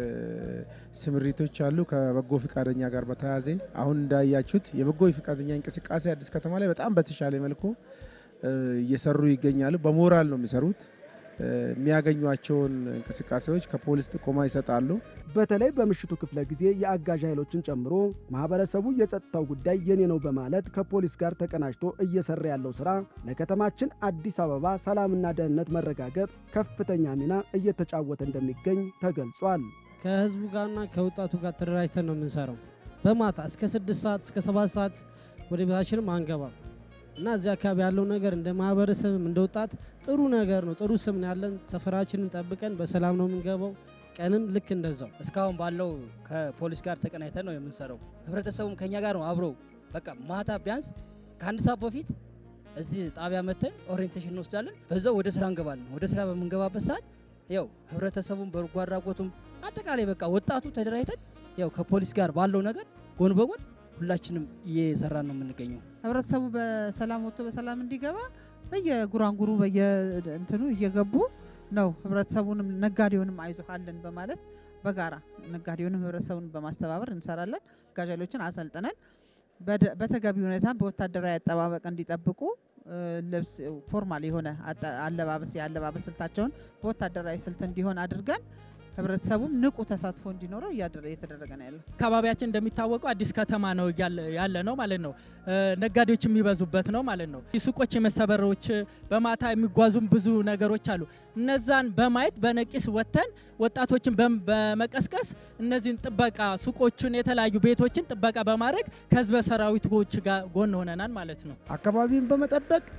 ስምሪቶች አሉ። ከበጎ ፍቃደኛ ጋር በተያያዘ አሁን እንዳያችሁት የበጎ ፍቃደኛ እንቅስቃሴ አዲስ ከተማ ላይ በጣም በተሻለ መልኩ እየሰሩ ይገኛሉ። በሞራል ነው የሚሰሩት። የሚያገኟቸውን እንቅስቃሴዎች ከፖሊስ ጥቆማ ይሰጣሉ። በተለይ በምሽቱ ክፍለ ጊዜ የአጋዥ ኃይሎችን ጨምሮ ማህበረሰቡ የጸጥታው ጉዳይ የኔ ነው በማለት ከፖሊስ ጋር ተቀናጅቶ እየሰራ ያለው ስራ ለከተማችን አዲስ አበባ ሰላምና ደህንነት መረጋገጥ ከፍተኛ ሚና እየተጫወተ እንደሚገኝ ተገልጿል። ከህዝቡ ጋርና ከወጣቱ ጋር ተደራጅተን ነው የምንሰራው። በማታ እስከ 6 ሰዓት እስከ 7 ሰዓት ወደ ቤታችንም አንገባም እና እዚህ አካባቢ ያለው ነገር እንደ ማህበረሰብም እንደ ወጣት ጥሩ ነገር ነው። ጥሩ ስም ያለን ሰፈራችንን ጠብቀን በሰላም ነው የምንገባው። ቀንም ልክ እንደዛው እስካሁን ባለው ከፖሊስ ጋር ተቀናይተን ነው የምንሰራው። ህብረተሰቡም ከኛ ጋር ነው አብሮ በቃ ማታ ቢያንስ ከአንድ ሰዓት በፊት እዚህ ጣቢያ መተን ኦሪየንቴሽን እንወስዳለን። በዛው ወደ ስራ እንገባለን። ወደ ስራ በምንገባበት ሰዓት ያው ህብረተሰቡም በርጓ አድራጎቱም አጠቃላይ በቃ ወጣቱ ተደራጅተን ያው ከፖሊስ ጋር ባለው ነገር ጎን በጎን ሁላችንም እየሰራን ነው የምንገኘው። ህብረተሰቡ በሰላም ወጥቶ በሰላም እንዲገባ በየጉራንጉሩ በየእንትኑ እየገቡ ነው። ህብረተሰቡንም ነጋዴውንም አይዞሃለን በማለት በጋራ ነጋዴውንም ህብረተሰቡን በማስተባበር እንሰራለን። ጋዣሎችን አሰልጥነን በተገቢ ሁኔታ በወታደራዊ አጠባበቅ እንዲጠብቁ ልብስ ፎርማል የሆነ የአለባበስ ስልታቸውን በወታደራዊ ስልት እንዲሆን አድርገን ህብረተሰቡም ንቁ ተሳትፎ እንዲኖረው እየተደረገ ነው ያለው። አካባቢያችን እንደሚታወቀው አዲስ ከተማ ነው ያለ ነው ማለት ነው። ነጋዴዎች የሚበዙበት ነው ማለት ነው። ሱቆች የመሰበሮች በማታ የሚጓዙም ብዙ ነገሮች አሉ። እነዛን በማየት በነቂስ ወተን ወጣቶችን በመቀስቀስ እነዚህን ጥበቃ ሱቆችን የተለያዩ ቤቶችን ጥበቃ በማድረግ ከህዝበ ሰራዊቶች ጋር ጎን ሆነናል ማለት ነው። አካባቢን በመጠበቅ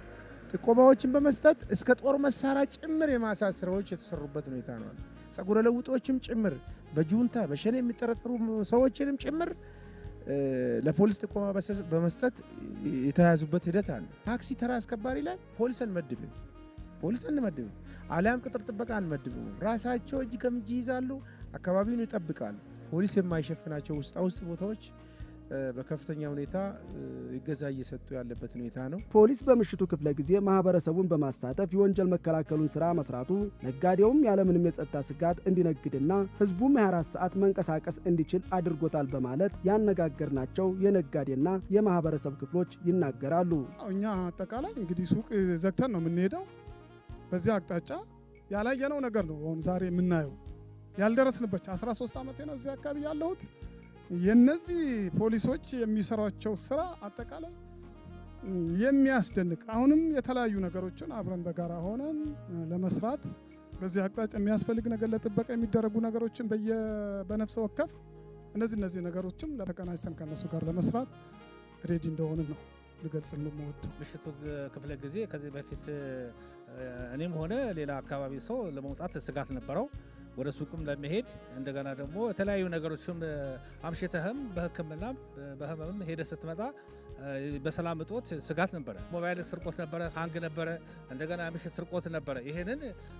ጥቆማዎችን በመስጠት እስከ ጦር መሳሪያ ጭምር የማሳት ስራዎች የተሰሩበት ሁኔታ ነው። ጸጉረ ለውጦችም ጭምር በጁንታ በሸኔ የሚጠረጠሩ ሰዎችንም ጭምር ለፖሊስ ጥቆማ በመስጠት የተያዙበት ሂደት አለ። ታክሲ ተራ አስከባሪ ላይ ፖሊስ አንመድብም፣ አሊያም ቅጥር ጥበቃ አንመድብም። ራሳቸው እጅ ከምጅ ይዛሉ፣ አካባቢውን ይጠብቃሉ። ፖሊስ የማይሸፍናቸው ውስጥ ቦታዎች በከፍተኛ ሁኔታ ይገዛ እየሰጡ ያለበት ሁኔታ ነው። ፖሊስ በምሽቱ ክፍለ ጊዜ ማህበረሰቡን በማሳተፍ የወንጀል መከላከሉን ስራ መስራቱ ነጋዴውም ያለምንም የጸጥታ ስጋት እንዲነግድና ህዝቡም 24 ሰዓት መንቀሳቀስ እንዲችል አድርጎታል በማለት ያነጋገርናቸው የነጋዴና የማህበረሰብ ክፍሎች ይናገራሉ። እኛ አጠቃላይ እንግዲህ ሱቅ ዘግተን ነው የምንሄደው። በዚህ አቅጣጫ ያላየነው ነገር ነው አሁን ዛሬ የምናየው። ያልደረስንበት 13 ዓመቴ ነው እዚህ አካባቢ ያለሁት። የነዚህ ፖሊሶች የሚሰሯቸው ስራ አጠቃላይ የሚያስደንቅ አሁንም የተለያዩ ነገሮችን አብረን በጋራ ሆነን ለመስራት በዚህ አቅጣጫ የሚያስፈልግ ነገር ለጥበቃ የሚደረጉ ነገሮችን በነፍስ ወከፍ እነዚህ ነገሮችም ለተቀናጅተን ከነሱ ጋር ለመስራት ሬዲ እንደሆነ ነው ልገልጽ ልሞወደው። ምሽቱ ክፍለ ጊዜ ከዚህ በፊት እኔም ሆነ ሌላ አካባቢ ሰው ለመውጣት ስጋት ነበረው። ወደ ሱቅም ለመሄድ እንደገና ደግሞ የተለያዩ ነገሮችም አምሽተህም በህክምና በህመምም ሄደ ስትመጣ በሰላም እጦት ስጋት ነበረ። ሞባይል ስርቆት ነበረ፣ ሃንግ ነበረ፣ እንደገና ምሽት ስርቆት ነበረ። ይሄንን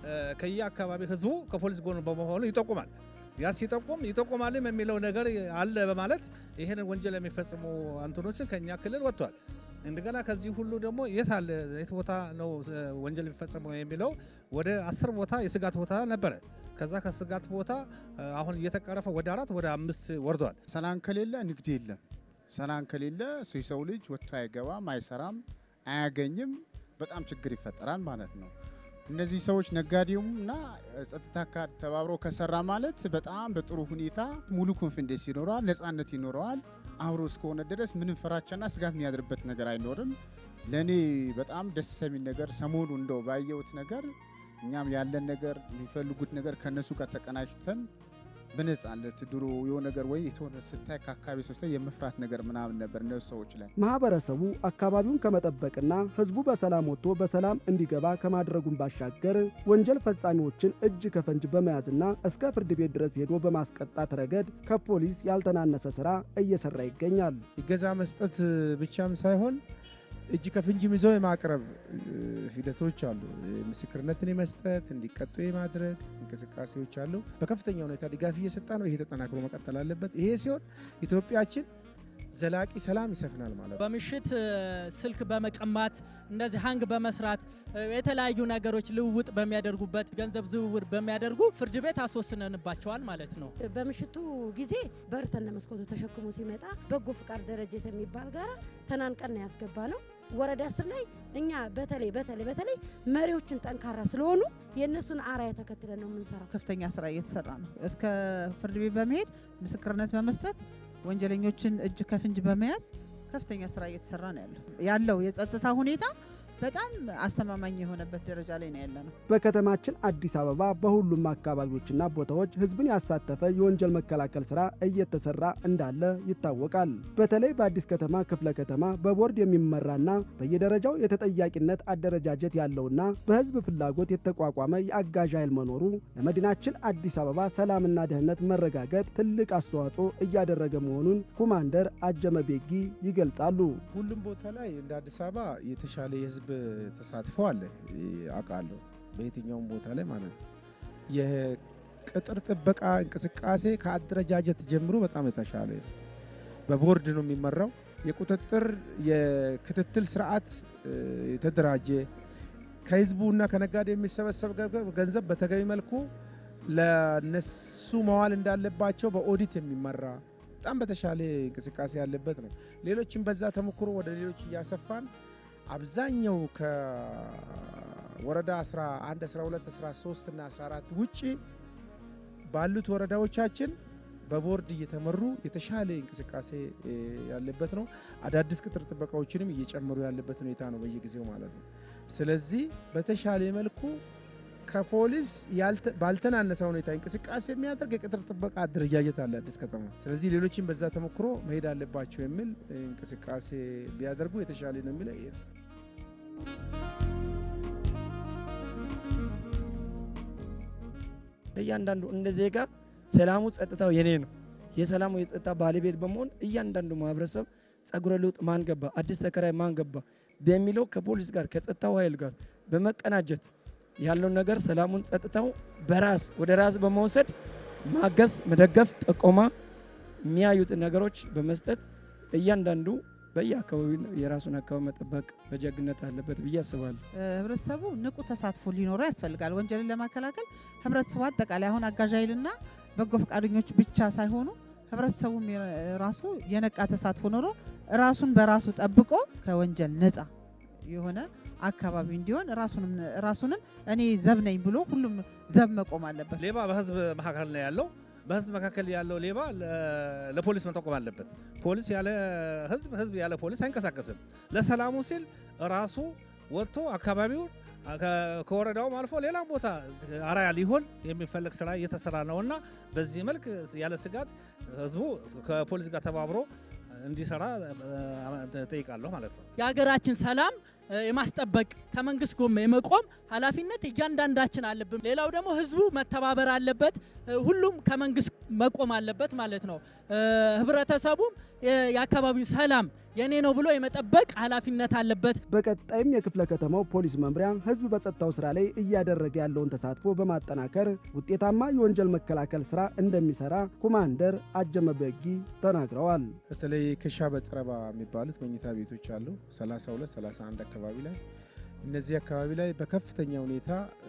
ከየአካባቢ ህዝቡ ከፖሊስ ጎን በመሆኑ ይጠቁማል። ያ ሲጠቁም ይጠቁማልም የሚለው ነገር አለ በማለት ይሄንን ወንጀል የሚፈጽሙ አንተኖችን ከኛ ክልል ወጥቷል። እንደገና ከዚህ ሁሉ ደግሞ የት ቦታ ነው ወንጀል የሚፈጸመው የሚለው ወደ 10 ቦታ የስጋት ቦታ ነበረ። ከዛ ከስጋት ቦታ አሁን እየተቀረፈ ወደ 4 ወደ 5 ወርዷል። ሰላም ከሌለ ንግድ የለም። ሰላም ከሌለ ሰው ልጅ ወጥቶ አይገባም፣ አይሰራም፣ አያገኝም። በጣም ችግር ይፈጠራል ማለት ነው። እነዚህ ሰዎች ነጋዴውና ጸጥታ አካል ተባብሮ ከሰራ ማለት በጣም በጥሩ ሁኔታ ሙሉ ኮንፊደንስ ይኖራል፣ ነፃነት ይኖረዋል። አብሮ እስከሆነ ድረስ ምንም ፍራቻና ስጋት የሚያድርበት ነገር አይኖርም። ለኔ በጣም ደስ የሚል ነገር ሰሞኑ እንደው ባየሁት ነገር እኛም ያለን ነገር የሚፈልጉት ነገር ከነሱ ጋር ተቀናጅተን በነፃነት ድሮ የሆነ ነገር ወይ የተወነ ስታይ ከአካባቢ ሰዎች ላይ የመፍራት ነገር ምናምን ነበር እነሱ ሰዎች ላይ። ማህበረሰቡ አካባቢውን ከመጠበቅና ህዝቡ በሰላም ወጥቶ በሰላም እንዲገባ ከማድረጉን ባሻገር ወንጀል ፈጻሚዎችን እጅ ከፈንጅ በመያዝና እስከ ፍርድ ቤት ድረስ ሄዶ በማስቀጣት ረገድ ከፖሊስ ያልተናነሰ ስራ እየሰራ ይገኛል። ይገዛ መስጠት ብቻም ሳይሆን እጅ ከፍንጅም ይዞ የማቅረብ ሂደቶች አሉ። ምስክርነትን የመስጠት እንዲቀጡ የማድረግ እንቅስቃሴዎች አሉ። በከፍተኛ ሁኔታ ድጋፍ እየሰጣ ነው። ይሄ ተጠናክሮ መቀጠል አለበት። ይሄ ሲሆን ኢትዮጵያችን ዘላቂ ሰላም ይሰፍናል ማለት ነው። በምሽት ስልክ በመቀማት እንደዚህ ሃንግ በመስራት የተለያዩ ነገሮች ልውውጥ በሚያደርጉበት ገንዘብ ዝውውር በሚያደርጉ ፍርድ ቤት አስወስነንባቸዋል ማለት ነው። በምሽቱ ጊዜ በርተን መስኮቱ ተሸክሞ ሲመጣ በጎ ፍቃድ ደረጃ የሚባል ጋራ ተናንቀን ያስገባ ነው። ወረዳ 10 ላይ እኛ በተለይ መሪዎችን ጠንካራ ስለሆኑ የነሱን አራያ ተከትለን ነው የምንሰራው። ከፍተኛ ስራ እየተሰራ ነው። እስከ ፍርድ ቤት በመሄድ ምስክርነት በመስጠት ወንጀለኞችን እጅ ከፍንጅ በመያዝ ከፍተኛ ስራ እየተሰራ ነው ያለው የጸጥታ ሁኔታ በጣም አስተማማኝ የሆነበት ደረጃ ላይ ነው ያለነው። በከተማችን አዲስ አበባ በሁሉም አካባቢዎችና ቦታዎች ህዝብን ያሳተፈ የወንጀል መከላከል ስራ እየተሰራ እንዳለ ይታወቃል። በተለይ በአዲስ ከተማ ክፍለ ከተማ በቦርድ የሚመራና በየደረጃው የተጠያቂነት አደረጃጀት ያለውና በህዝብ ፍላጎት የተቋቋመ የአጋዥ ኃይል መኖሩ ለመዲናችን አዲስ አበባ ሰላምና ደህንነት መረጋገጥ ትልቅ አስተዋጽኦ እያደረገ መሆኑን ኮማንደር አጀመ ቤጊ ይገልጻሉ። ሁሉም ቦታ ላይ እንደ አዲስ አበባ የተሻለ የህዝብ ተሳትፎ አለ አውቃለሁ። በየትኛውም ቦታ ላይ ማለት ነው። የቅጥር ጥበቃ እንቅስቃሴ ከአደረጃጀት ጀምሮ በጣም የተሻለ በቦርድ ነው የሚመራው። የቁጥጥር የክትትል ስርዓት የተደራጀ ከህዝቡና ከነጋዴ የሚሰበሰብ ገንዘብ በተገቢ መልኩ ለነሱ መዋል እንዳለባቸው በኦዲት የሚመራ በጣም በተሻለ እንቅስቃሴ ያለበት ነው። ሌሎችም በዛ ተሞክሮ ወደ ሌሎች እያሰፋን አብዛኛው ከወረዳ 11 12 13 እና 14 ውጪ ባሉት ወረዳዎቻችን በቦርድ እየተመሩ የተሻለ እንቅስቃሴ ያለበት ነው። አዳዲስ ቅጥር ጥበቃዎችንም እየጨመሩ ያለበት ሁኔታ ነው በየጊዜው ማለት ነው። ስለዚህ በተሻለ መልኩ ከፖሊስ ባልተናነሰ ሁኔታ እንቅስቃሴ የሚያደርግ የቅጥር ጥበቃ አደረጃጀት አለ አዲስ ከተማ። ስለዚህ ሌሎችም በዛ ተሞክሮ መሄድ አለባቸው የሚል እንቅስቃሴ ቢያደርጉ የተሻለ ነው የሚለው ለእያንዳንዱ እንደ ዜጋ ሰላሙ ጸጥታው የኔ ነው። የሰላሙ የጸጥታ ባለቤት በመሆን እያንዳንዱ ማህበረሰብ ጸጉረ ልውጥ ማን ገባ፣ አዲስ ተከራይ ማን ገባ በሚለው ከፖሊስ ጋር ከጸጥታው ኃይል ጋር በመቀናጀት ያለውን ነገር ሰላሙን ጸጥታው በራስ ወደ ራስ በመውሰድ ማገዝ፣ መደገፍ፣ ጥቆማ የሚያዩት ነገሮች በመስጠት እያንዳንዱ በየአካባቢው የራሱን አካባቢ መጠበቅ በጀግነት አለበት ብዬ አስባለሁ። ህብረተሰቡ ንቁ ተሳትፎ ሊኖረው ያስፈልጋል። ወንጀልን ለማከላከል ህብረተሰቡ አጠቃላይ አሁን አጋዥ ኃይልና በጎ ፈቃደኞች ብቻ ሳይሆኑ ህብረተሰቡም ራሱ የነቃ ተሳትፎ ኖሮ ራሱን በራሱ ጠብቆ ከወንጀል ነፃ የሆነ አካባቢ እንዲሆን ራሱንም እኔ ዘብ ነኝ ብሎ ሁሉም ዘብ መቆም አለበት። ሌባ በህዝብ መካከል ነው ያለው። በህዝብ መካከል ያለው ሌባ ለፖሊስ መጠቆም አለበት። ፖሊስ ያለ ህዝብ፣ ህዝብ ያለ ፖሊስ አይንቀሳቀስም። ለሰላሙ ሲል ራሱ ወጥቶ አካባቢው ከወረዳውም አልፎ ሌላም ቦታ አራያ ሊሆን የሚፈልግ ስራ እየተሰራ ነውና በዚህ መልክ ያለ ስጋት ህዝቡ ከፖሊስ ጋር ተባብሮ እንዲሰራ ጠይቃለሁ ማለት ነው። የሀገራችን ሰላም የማስጠበቅ ከመንግስት ጎን የመቆም ኃላፊነት እያንዳንዳችን አለብን። ሌላው ደግሞ ህዝቡ መተባበር አለበት። ሁሉም ከመንግስት መቆም አለበት ማለት ነው። ህብረተሰቡም የአካባቢው ሰላም የኔ ነው ብሎ የመጠበቅ ኃላፊነት አለበት። በቀጣይም የክፍለ ከተማው ፖሊስ መምሪያ ህዝብ በጸጥታው ስራ ላይ እያደረገ ያለውን ተሳትፎ በማጠናከር ውጤታማ የወንጀል መከላከል ስራ እንደሚሰራ ኮማንደር አጀመ በጊ ተናግረዋል። በተለይ ከሻ በጠረባ የሚባሉት መኝታ ቤቶች አሉ 32 31 አካባቢ ላይ እነዚህ አካባቢ ላይ በከፍተኛ ሁኔታ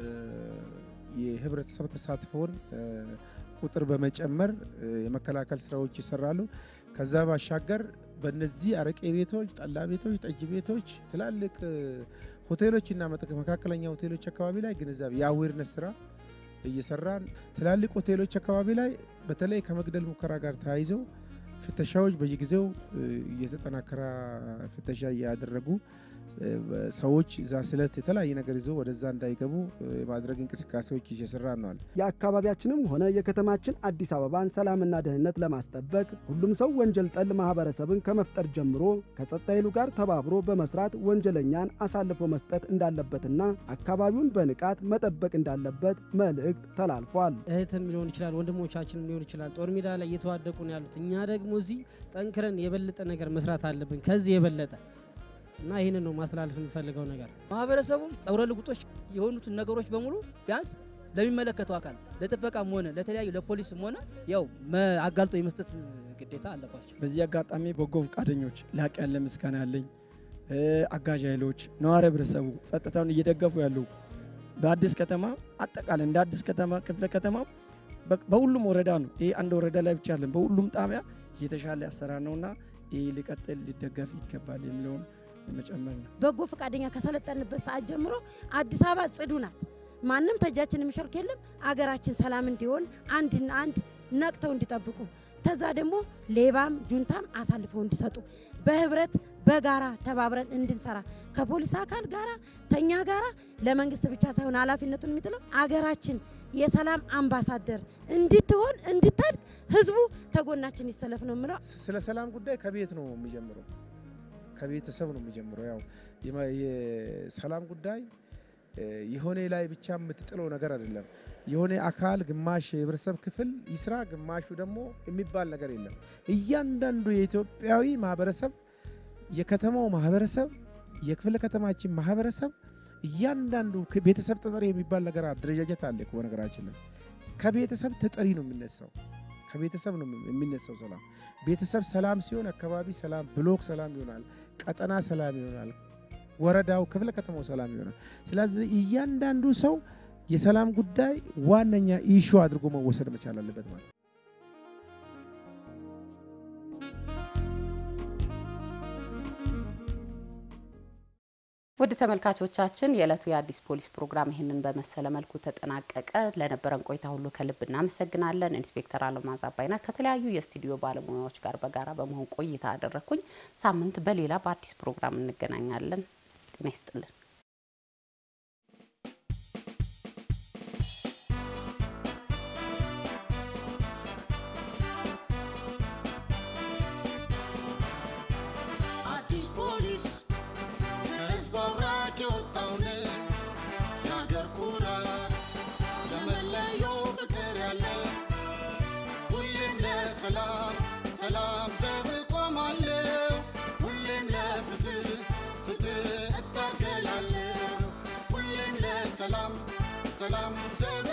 የህብረተሰብ ተሳትፎን ቁጥር በመጨመር የመከላከል ስራዎች ይሰራሉ። ከዛ ባሻገር በእነዚህ አረቄ ቤቶች፣ ጠላ ቤቶች፣ ጠጅ ቤቶች፣ ትላልቅ ሆቴሎችና መካከለኛ ሆቴሎች አካባቢ ላይ ግንዛቤ የአዌርነስ ስራ እየሰራን ትላልቅ ሆቴሎች አካባቢ ላይ በተለይ ከመግደል ሙከራ ጋር ተያይዘው ፍተሻዎች በየጊዜው እየተጠናከረ ፍተሻ እያደረጉ ሰዎች እዛ ስለት የተለያየ ነገር ይዘው ወደዛ እንዳይገቡ የማድረግ እንቅስቃሴዎች እየሰራን ነው። የአካባቢያችንም ሆነ የከተማችን አዲስ አበባን ሰላምና ደህንነት ለማስጠበቅ ሁሉም ሰው ወንጀል ጠል ማህበረሰብን ከመፍጠር ጀምሮ ከጸጥታ ኃይሉ ጋር ተባብሮ በመስራት ወንጀለኛን አሳልፎ መስጠት እንዳለበትና አካባቢውን በንቃት መጠበቅ እንዳለበት መልእክት ተላልፏል። እህትም ሊሆን ይችላል፣ ወንድሞቻችንም ሊሆን ይችላል፣ ጦር ሜዳ ላይ እየተዋደቁ ነው ያሉት። እኛ ደግሞ እዚህ ጠንክረን የበለጠ ነገር መስራት አለብን ከዚህ የበለጠ እና ይሄንን ነው ማስተላለፍ እንፈልገው ነገር። ማህበረሰቡም ጸጉረ ልውጦች የሆኑትን ነገሮች በሙሉ ቢያንስ ለሚመለከተው አካል ለጥበቃም ሆነ ለተለያዩ ለፖሊስም ሆነ ያው አጋልጦ የመስጠት ግዴታ አለባቸው። በዚህ አጋጣሚ በጎ ፈቃደኞች ላቅ ያለ ምስጋና ያለኝ አጋዥ ኃይሎች ነዋሪ ህብረተሰቡ ጸጥታውን እየደገፉ ያሉ በአዲስ ከተማ አጠቃላይ እንደ አዲስ ከተማ ክፍለ ከተማ በሁሉም ወረዳ ነው። ይሄ አንድ ወረዳ ላይ ብቻ አይደለም፣ በሁሉም ጣቢያ የተሻለ አሰራር ነውና ይሄ ሊቀጥል ሊደገፍ ይገባል የሚለውን መጨመር ነው። በጎ ፈቃደኛ ከሰለጠንበት ሰዓት ጀምሮ አዲስ አበባ ጽዱ ናት። ማንም ተጃችን የሚሸርክ የለም። አገራችን ሰላም እንዲሆን አንድና አንድ ነቅተው እንዲጠብቁ ተዛ ደግሞ ሌባም ጁንታም አሳልፈው እንዲሰጡ በህብረት በጋራ ተባብረን እንድንሰራ ከፖሊስ አካል ጋራ ተኛ ጋራ ለመንግስት ብቻ ሳይሆን ኃላፊነቱን የሚጥለው አገራችን የሰላም አምባሳደር እንድትሆን እንድታድግ ህዝቡ ተጎናችን ይሰለፍ ነው የምለው። ስለ ሰላም ጉዳይ ከቤት ነው የሚጀምረው፣ ከቤተሰብ ነው የሚጀምረው። ያው የሰላም ጉዳይ የሆነ ላይ ብቻ የምትጥለው ነገር አይደለም። የሆነ አካል ግማሽ የህብረተሰብ ክፍል ይስራ ግማሹ ደግሞ የሚባል ነገር የለም። እያንዳንዱ የኢትዮጵያዊ ማህበረሰብ፣ የከተማው ማህበረሰብ፣ የክፍለ ከተማችን ማህበረሰብ እያንዳንዱ ቤተሰብ ተጠሪ የሚባል ነገር አደረጃጀት አለ እኮ በነገራችን ላይ። ከቤተሰብ ተጠሪ ነው የሚነሳው፣ ከቤተሰብ ነው የሚነሳው ሰላም። ቤተሰብ ሰላም ሲሆን አካባቢ ሰላም፣ ብሎክ ሰላም ይሆናል፣ ቀጠና ሰላም ይሆናል፣ ወረዳው ክፍለ ከተማው ሰላም ይሆናል። ስለዚህ እያንዳንዱ ሰው የሰላም ጉዳይ ዋነኛ ኢሹ አድርጎ መወሰድ መቻል አለበት ማለት ነው። ወደ ተመልካቾቻችን የዕለቱ የአዲስ ፖሊስ ፕሮግራም ይህንን በመሰለ መልኩ ተጠናቀቀ። ለነበረን ቆይታ ሁሉ ከልብ እናመሰግናለን። ኢንስፔክተር አለማዝ አባይና ከተለያዩ የስቱዲዮ ባለሙያዎች ጋር በጋራ በመሆን ቆይታ አደረኩኝ። ሳምንት በሌላ በአዲስ ፕሮግራም እንገናኛለን። ጤና ይስጥልን። አዲስ ፖሊስ ከህዝብ አብራክ የወጣው ነው የአገር ኩራት ለመለየው ፍቅር ለሰላም ዘብ ቆማለሁ ሁሌም ለፍትህ ፍትህ እታገላለሁ ሁሌም ለሰላም ሰላም ዘብ